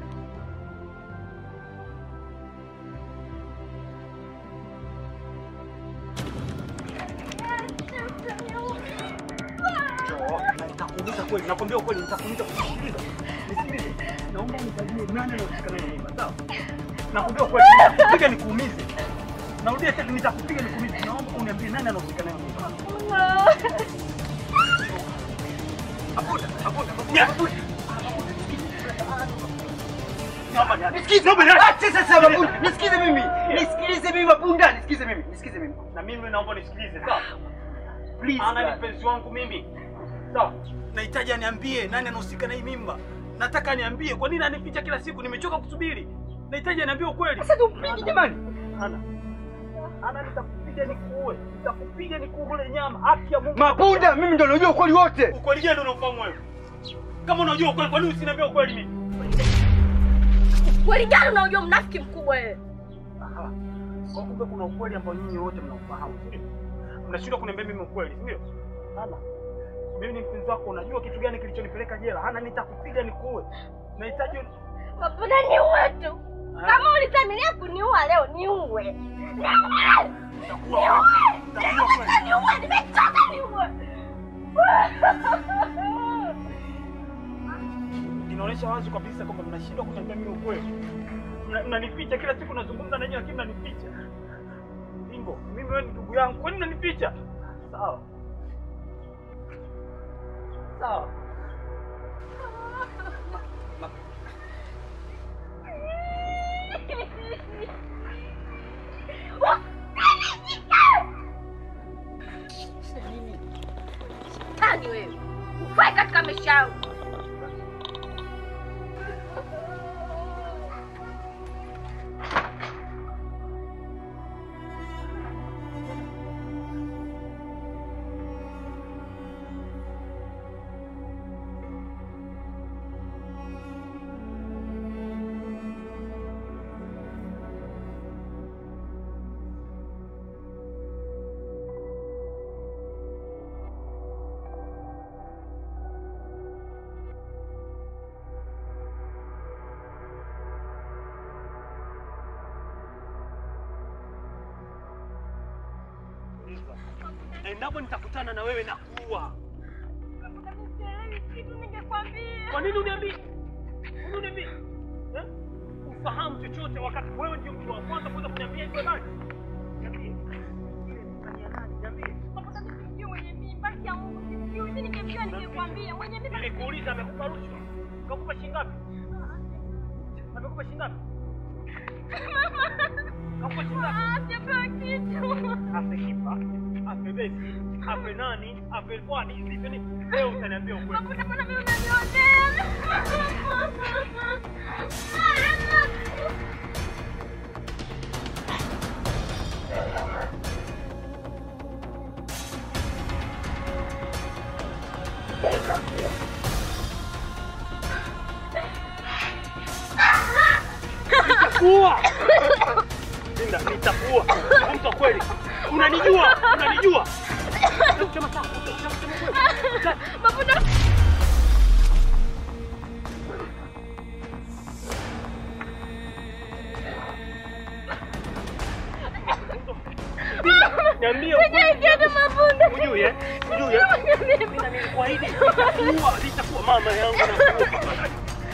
Nitakuuliza kweli, nakwambia kweli, nitakuuliza kusikiliza. Nisikilize. Naomba unitajie nani anahusika na mimba, sawa? Nakwambia kweli, nitakupiga nikuumize. Narudia tena, nitakupiga nikuumize. Naomba uniambie nani anahusika na mimba. Abuda. Nisikize mimi. Nisikilize mimi Mapunda, nisikize mimi. Na mimi naomba nisikilize, sawa? Please. Ana ni mpenzi wangu mimi. Sawa. Nahitaji aniambie nani anahusika na hii mimba. Nataka aniambie kwa nini anificha kila siku, nimechoka kusubiri. Nahitaji aniambie ukweli. Sasa tumpige jamani. Ana nitakupiga nikuue. Nitakupiga nikuue nyama. Haki ya Mungu.
Mapunda, mimi ndio najua ukweli wote.
Ukweli gani ndio unafahamu wewe? Kama unajua ukweli, kwa nini usiniambie ukweli mimi?
Kweli gani unajua mnafiki mkubwa wewe?
Aha. Kwa kumbe kuna ukweli ambao nyinyi wote mnaufahamu. Mnashindwa kuniambia mimi ukweli, ndio? Hana. Mimi ni mpenzi wako, unajua kitu gani kilichonipeleka jela? Hana, nitakupiga nikuue. Nahitaji
Mapunda ni wetu. Kama ulithaminia kuniua leo niue. Nimechoka niue.
Inaonyesha wazi kabisa kwamba mnashindwa kuniambia mimi ukweli. Mnanificha kila siku, nazungumza na nyinyi lakini mnanificha. Bingo, mimi wewe ni ndugu yangu, kwa nini unanificha? Sawa.
Tani wewe. Ufai katika maisha yangu.
Endapo nitakutana na wewe na kuua.
Ningekwambia.
Kwa nini uniambii? Uniambii? Ufahamu chochote wakati wewe ndio mtu wa kwanza kuweza kuniambia hivyo nani? Niambie. Niambie.
Mapunda nisijue mwenye mimba ya Mungu sijui. Ningekwambia ningekwambia. Mwenye mimba.
Nilikuuliza amekupa rushwa. Kakupa shilingi ngapi? Amekupa shilingi ngapi? Kakupa shilingi ngapi?
Sijapewa kitu.
Amekipa. Apebeki, ape nani, ape kwani, hivi ni leo utaniambia ukweli.
Mapunda mbona mimi unanionea?
Nitakuua. Linda, nitakuua. Mtu kweli. Unanijua. Chama sana.
Mapunda.
Niambie
ukweli. Mapunda.
Ujue? Mimi nilikuahidi nitakuwa mama yangu na kuua.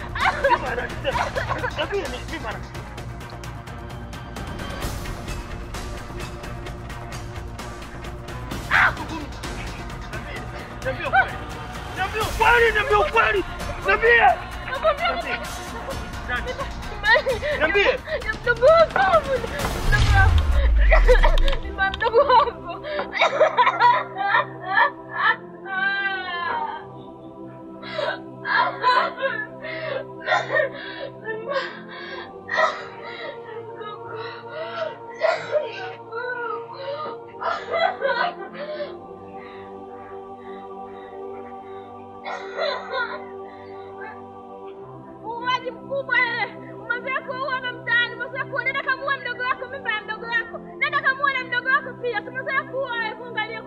Niambie ukweli. Niambie.
Mimba mdogo wako. Uwaji mkubwa wewe. Umezoea kuua mtaani, umezoea kuona nenda kamua mdogo wako, mimba ya mdogo wako. Nenda kamua na mdogo wako pia. Tumezoea kuua wewe, angalia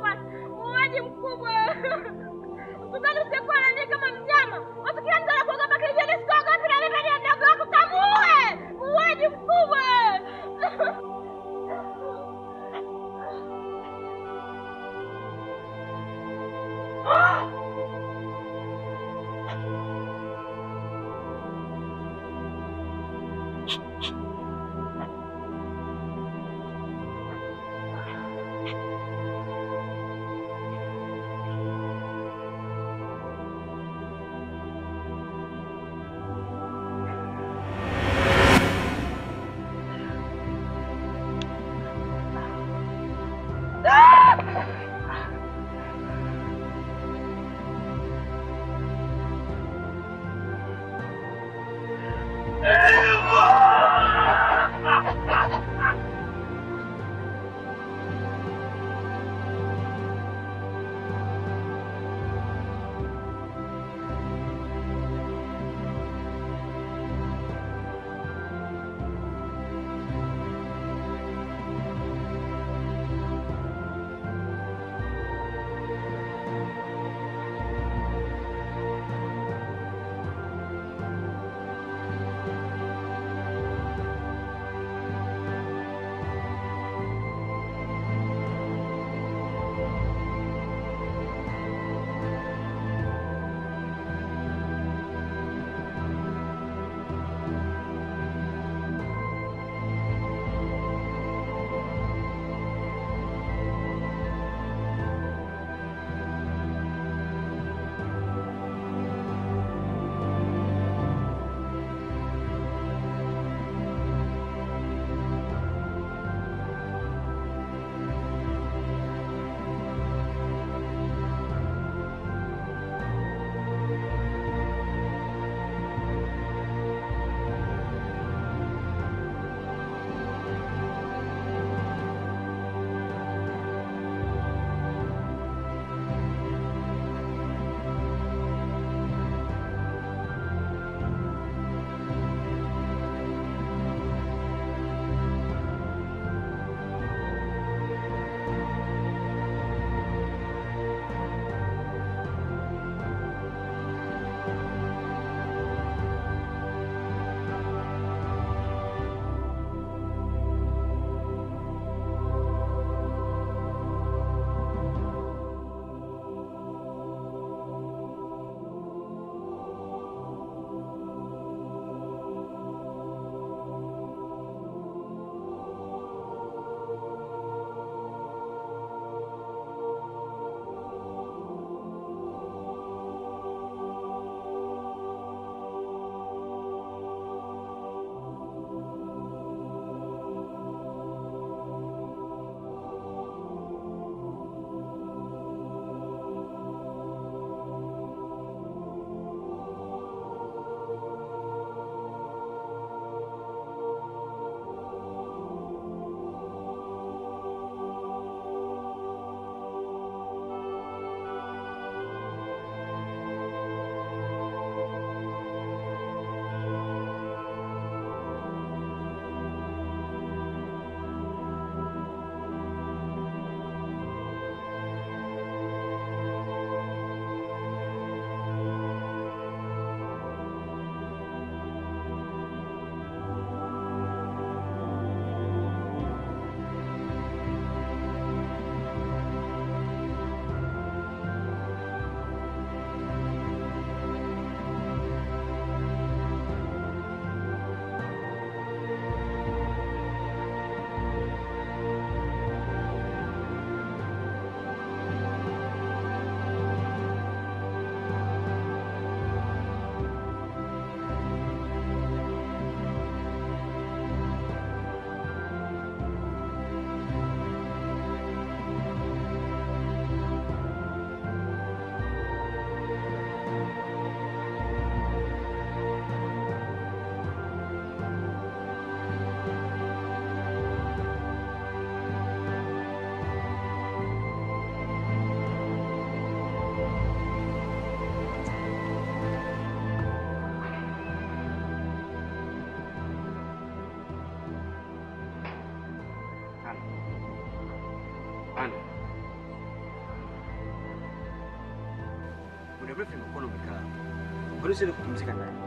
mrefu nimekuona umekaa. Kwa nini usiende kupumzika ndani?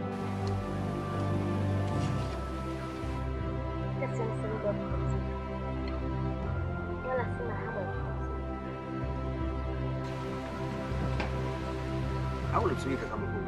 Sasa ni sababu ya kupumzika. Wala sina hamu ya kupumzika.
Au unamsubiri kama huyu?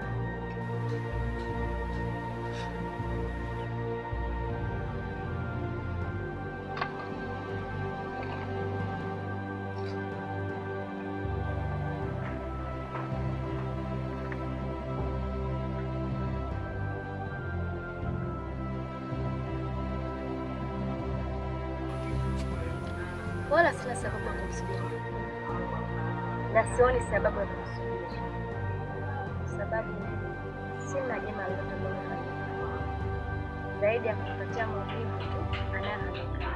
Wala sina sababu ya kumsubiri. Na sioni sababu ya kumsubiri. Sababu sina jema lolote lilofanya. Zaidi ya kupatia maumivu tu anayohangaika.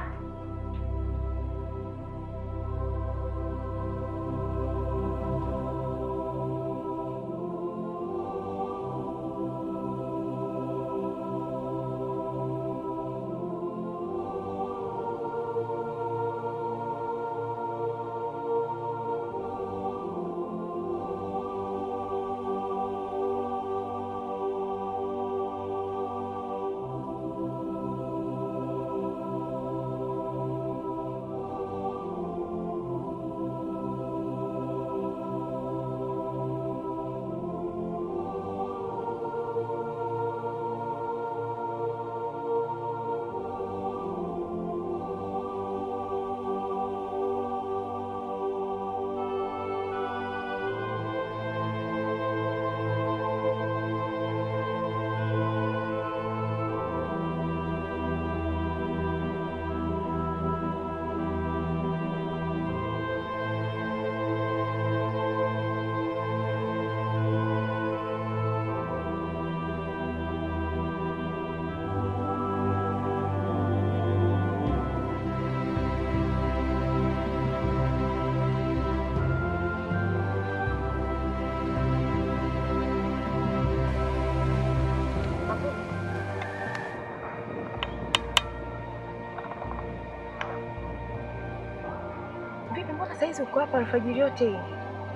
Mbona saizi uko hapa alfajiri yote hii?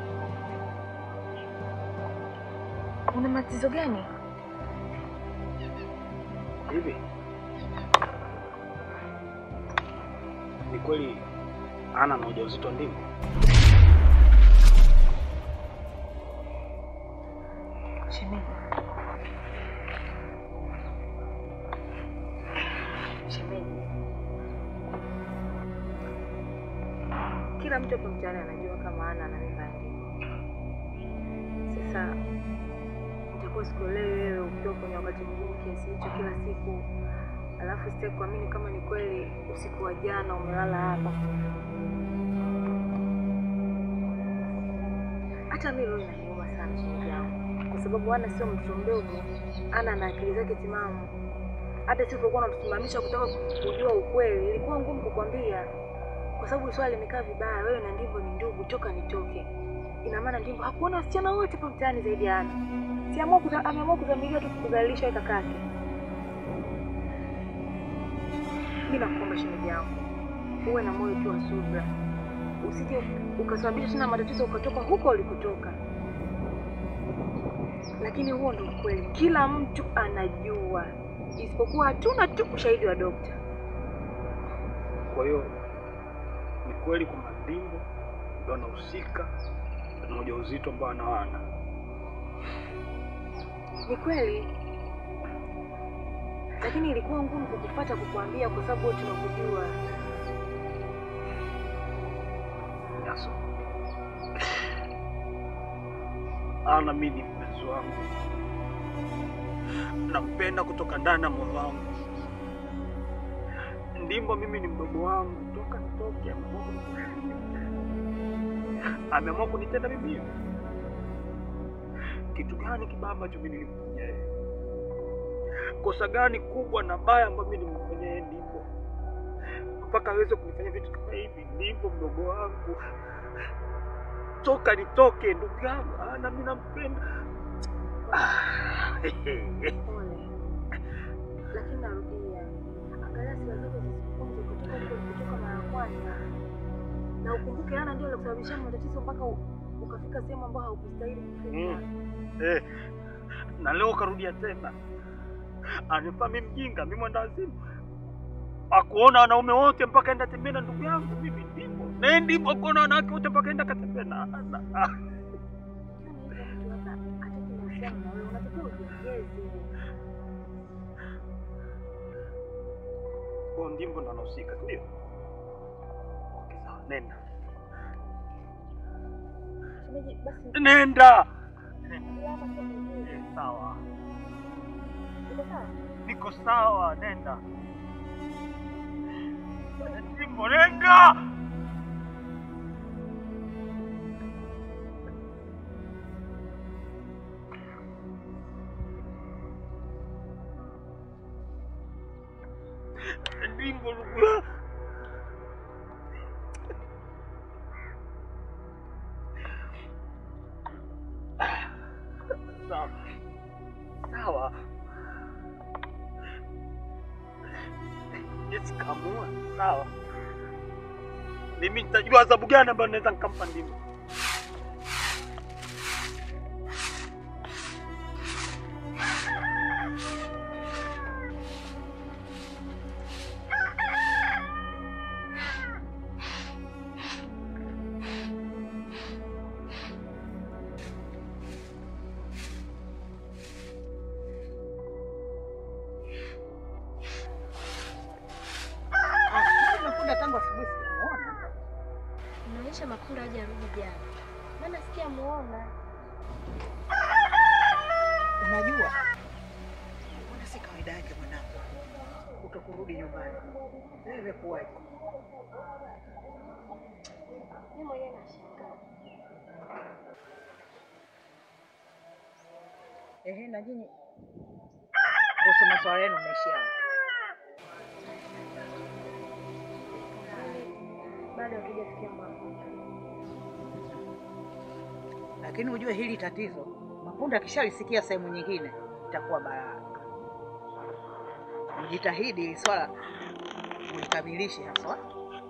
Una matatizo gani?
Hivi ni kweli ana na ujauzito ndivyo?
Shemeji. Shemeji. Kila mtu hapo mtaani anajua kama Ana ana mimba ndivyo. Sasa nitakuwa sikuelewi wewe ukiwa kwenye wakati mgumu kiasi hicho kila siku. Alafu sitaki kuamini kama ni kweli usiku wa jana umelala hapa. Hata mimi leo inaniuma sana shemeji yangu. Kwa sababu Ana sio mtoto mdogo. Ana na akili zake timamu. Hata silipokuwa natusimamisha kutaka kujua ukweli, ilikuwa ngumu kukwambia. Kwa sababu swali limekaa vibaya, wewe na Ndimbo ni ndugu, toka nitoke. Ina maana Ndimbo hakuona wasichana wote hapo mtaani zaidi ya Ana. Ameamua kudhamiria tu kukuzalisha wewe kakake. Mimi nakuomba shemeji yangu, uwe na moyo tu wa subira. Usije ukasababisha tena matatizo ukatoka huko ulikotoka. Lakini huo ndio kweli. Kila mtu anajua. Isipokuwa hatuna tu ushahidi wa dokta.
Kwa hiyo ni kweli kwamba Ndimbo ndo anahusika na ujauzito ambao anawana?
Ni kweli. Lakini ilikuwa ngumu kukufuata kukuambia kwa sababu wote tunakujua.
Yaso. Ana mimi ni mpenzi wangu. Nampenda kutoka ndani ya moyo wangu. Ndimbo mimi ni mdogo wangu, toka nitoke ameamua kunitenda mimi hivi. Kitu gani kibaya ambacho mimi nilimfanyia yeye? Kosa gani kubwa na baya ambayo mimi nilimfanyia yeye Ndimbo mpaka aweze kunifanya vitu kama hivi? Ndimbo mdogo wangu, toka nitoke ndugu yangu. Ana mimi nampenda.
Pole. Lakini narudia, angalia sila zako zisipunje kutoka mara ya kwanza. Na ukumbuke Ana ndio alikusababishia matatizo mpaka ukafika sehemu ambayo haukustahili kufika.
Na leo karudia tena. Anipa mimi mjinga, mimi mwendazimu. Akuona wanaume wote mpaka enda tembea na ndugu yangu, mimi ndipo. Na ndipo kuona wanawake wote mpaka enda katembea na Kwa ndimbo ndo anahusika, ndio? Okay, sawa, nenda. Nenda! Sawa. Niko sawa, nenda. Ndimbo, nenda! Ndimbo, ndugu. Sawa. Yes, kamua. Sawa. Mimi nitajua adhabu gani ambayo naweza nikampa Ndimbo.
Mapunda haja arudi jana. Maana sikia muona.
Unajua? Mbona si kawaida yake mwanangu kutokurudi nyumbani? Wewe kuwaje?
Mimi mwenyewe nashangaa.
Na nyinyi kuhusu maswala yenu mmeishia.
Bado hatujafikia Mapunda.
Lakini ujue hili tatizo, Mapunda akishalisikia sehemu nyingine itakuwa balaa. Mjitahidi ili swala mlikamilishe haswa.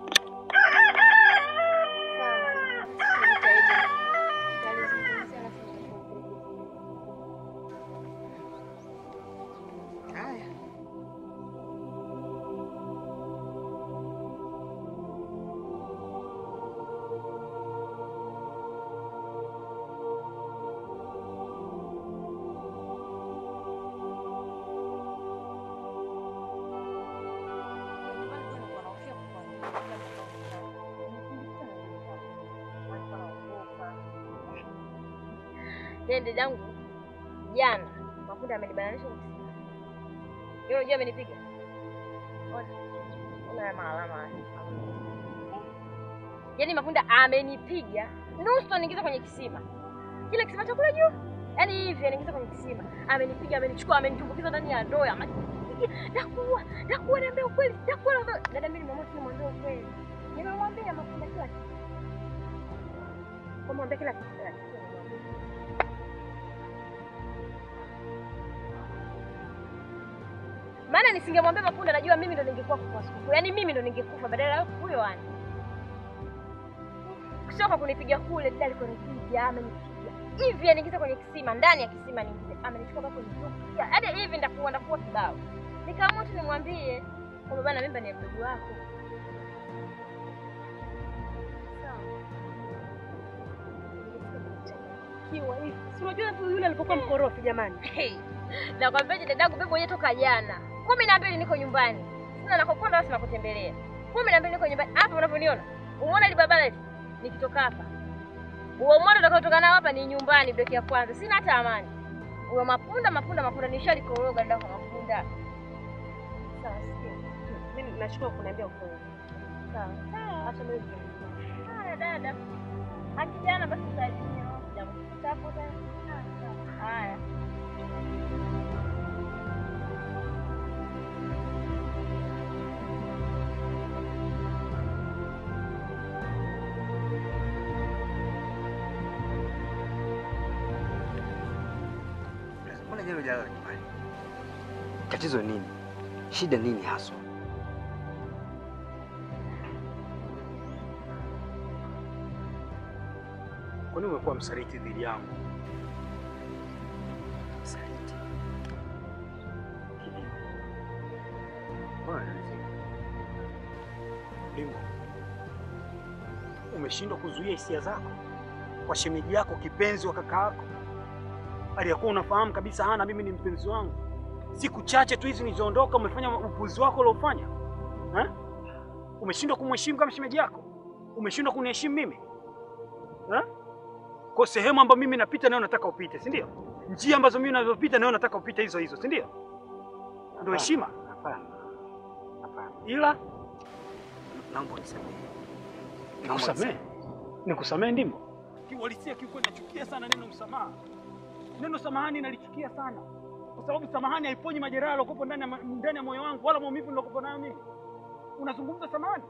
Dadangu jana Mapunda amenibananisha kusikia. Yeye unajua amenipiga. Ona maalama. Yaani Mapunda amenipiga nusu aniingiza kwenye kisima. Kile kisima cha kule juu. Yaani hivi aniingiza kwenye kisima. Amenipiga, amenichukua, amenitumbukiza ndani ya ndoo. Nakuwa niambia ukweli. Nakuwa dada mimi mama nimwambia ukweli. Nimemwambia Mapunda kila kitu. Kumwambia kila kitu. Maana nisingemwambia Mapunda najua mimi ndo ningekuwa kwa siku. Yaani mimi ndo ningekufa badala ya huyo ani. Kusoka kunipiga kule dada alinipiga, amenipiga. Hivi aniingiza kwenye kisima, ndani ya kisima niingize. Amenichukua hapo kunipiga. Hadi hivi ndakuwa kibao. Nikaamua tu nimwambie kwamba bana mimba ni mdogo wako. Sawa. Kiwa hivi. Si unajua tu yule alipokuwa mkorofi jamani. Nakwambia dadangu bebo yeye toka jana. 12 niko nyumbani. Sina nakokwenda basi nakutembelea. 12 niko nyumbani. Hapa unavyoniona. Umeona ile barabara hivi? Nikitoka hapa. Huo moto utakaotoka nao hapa ni nyumbani breki ya kwanza. Sina hata amani. Huyo Mapunda nishalikoroga ndio kwa Mapunda. Sawa sikia. Mimi nashukuru kuniambia ukweli. Sawa. Acha mimi. Dada. Akijana basi salimia. Jamtafuta. Haya.
Tatizo nini? Shida nini haswa?
Kwa nini umekuwa msaliti dhidi yangu?
Msaliti? Kivipi? Mbona unanizidi?
Limbo, umeshindwa kuzuia hisia zako kwa shemeji yako, kipenzi wa kaka yako, aliyakuwa unafahamu kabisa hana mimi ni mpenzi wangu. Siku chache tu hizi nilizoondoka umefanya upuzi wako uliofanya. Umeshindwa kumheshimu kama shemeji yako, umeshindwa kuniheshimu mimi. Kwa sehemu ambayo mimi napita nayo nataka upite, si ndio? Njia ambazo mimi ninazopita nayo nataka upite hizo hizo, si ndio? Ndio heshima?
Hapana. Hapana.
Ila
naomba unisamehe.
Nikusamehe? Nikusamehe Ndimbo? Kiuhalisia kiukweli nachukia sana neno msamaha. Neno samahani nalichukia sana. Kwa sababu samahani haiponyi majeraha yaliyokuwa ndani ya moyo wangu wala maumivu niliyokuwa nayo mimi. Unazungumza samahani?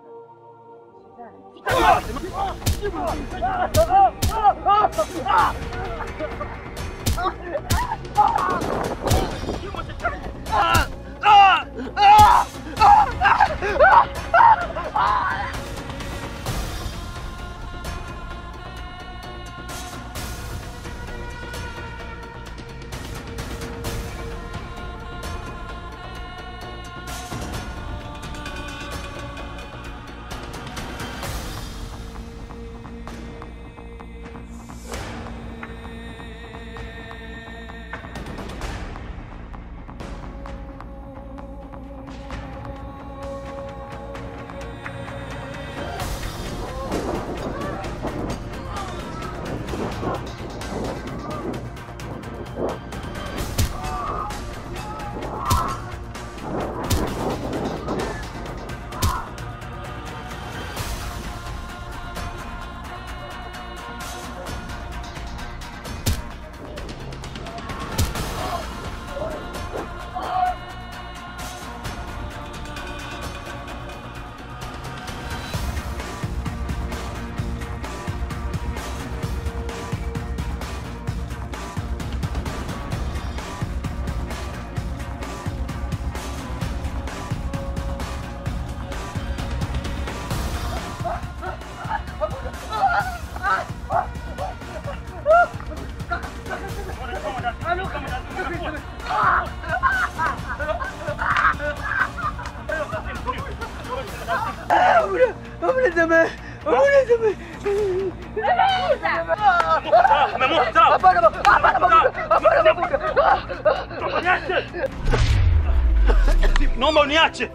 Naomba uniache.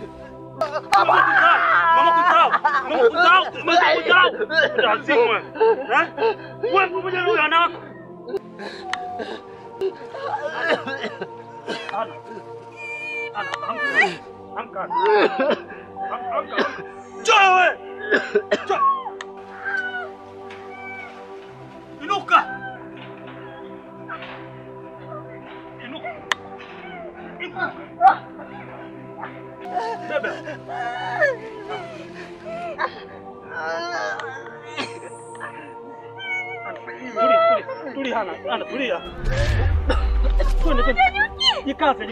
Mama kuzao. Lazima. Wewe pamoja na huyo anako. Amka. Njoo wewe. Inuka. Bebe. Tulia Hana, tulia. Jikaze.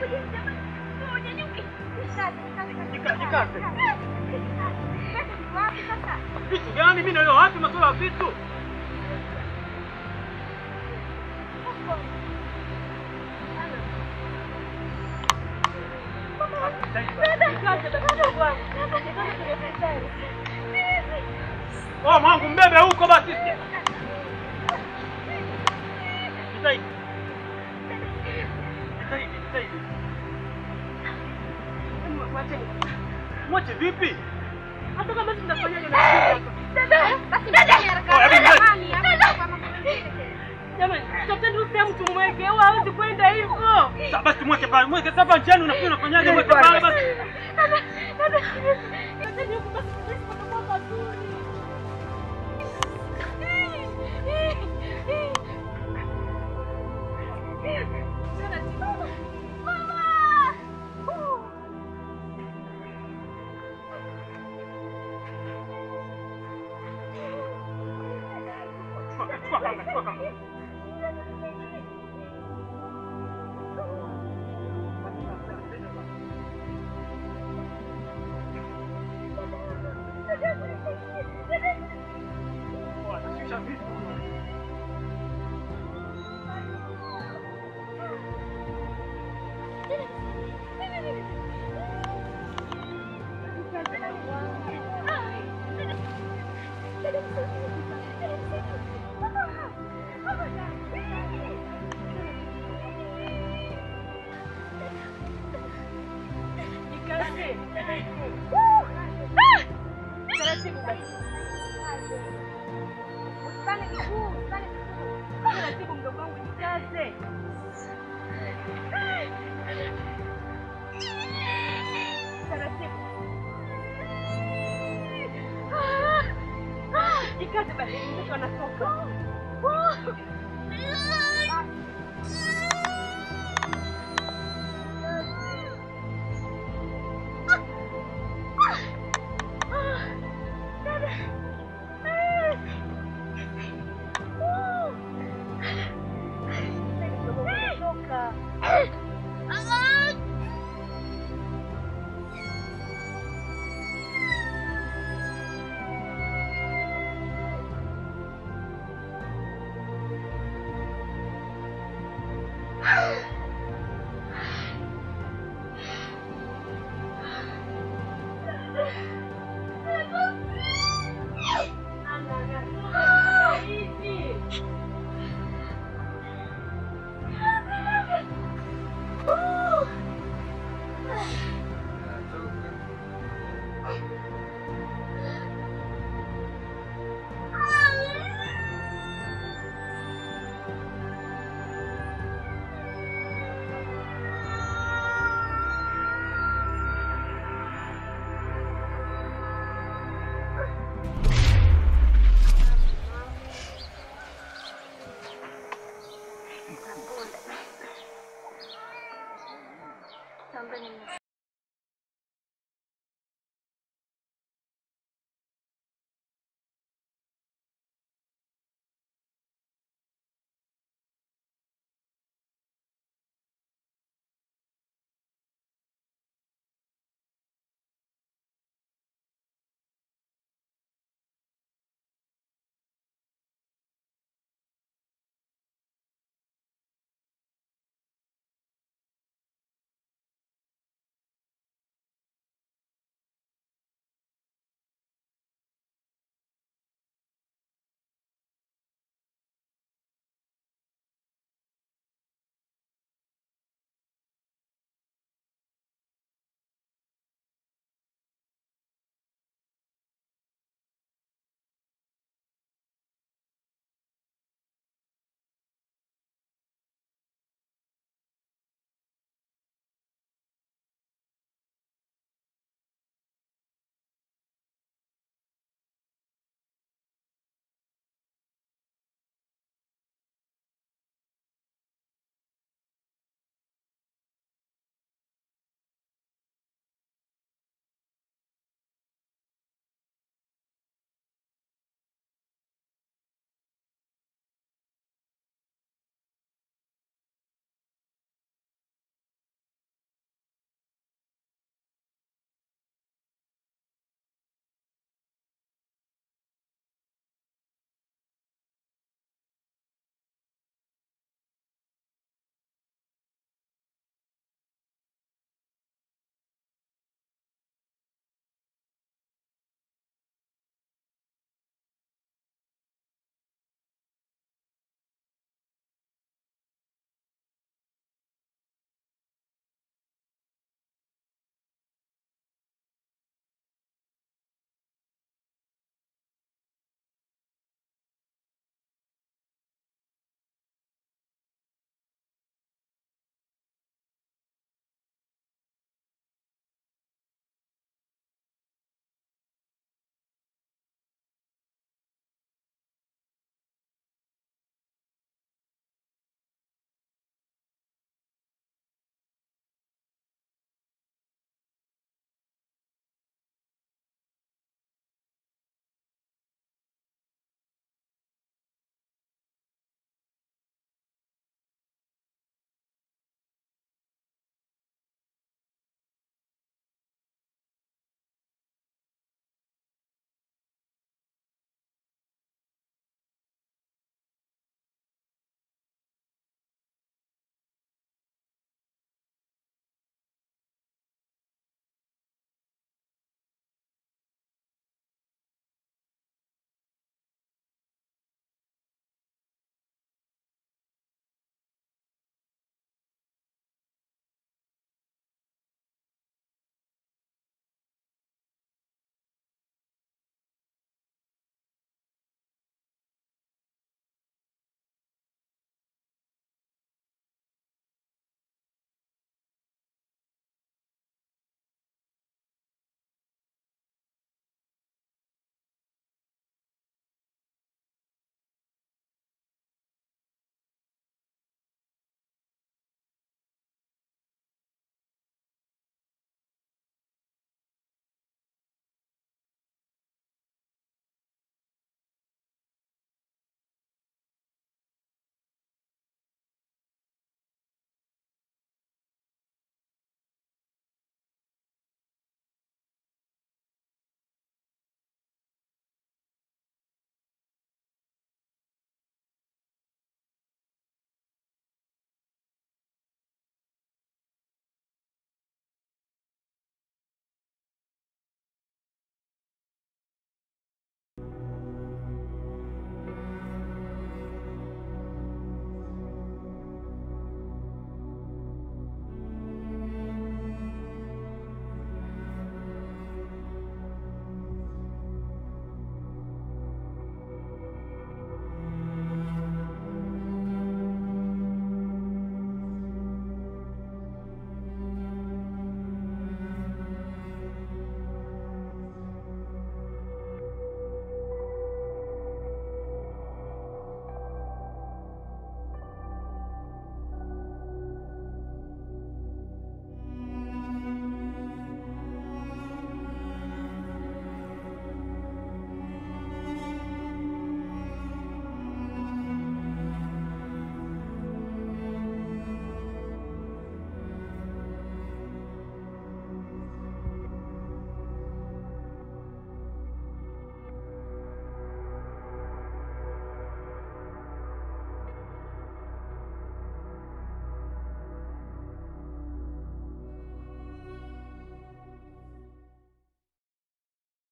Jikate. Vitu gani? Mimi naelewa wapi masuala ya vitu? Oh, mwangu mbebe huko basi. Jitahidi. Mwache vipi? Hata kama tunafanyaje na jamani, tafuteni sehemu tumweke au hawezi kwenda hivyo. Sasa basi tumweke pale. Mweke sasa njiani unafanyaje mweke pale basi. Jikate basi, mtu anatoka.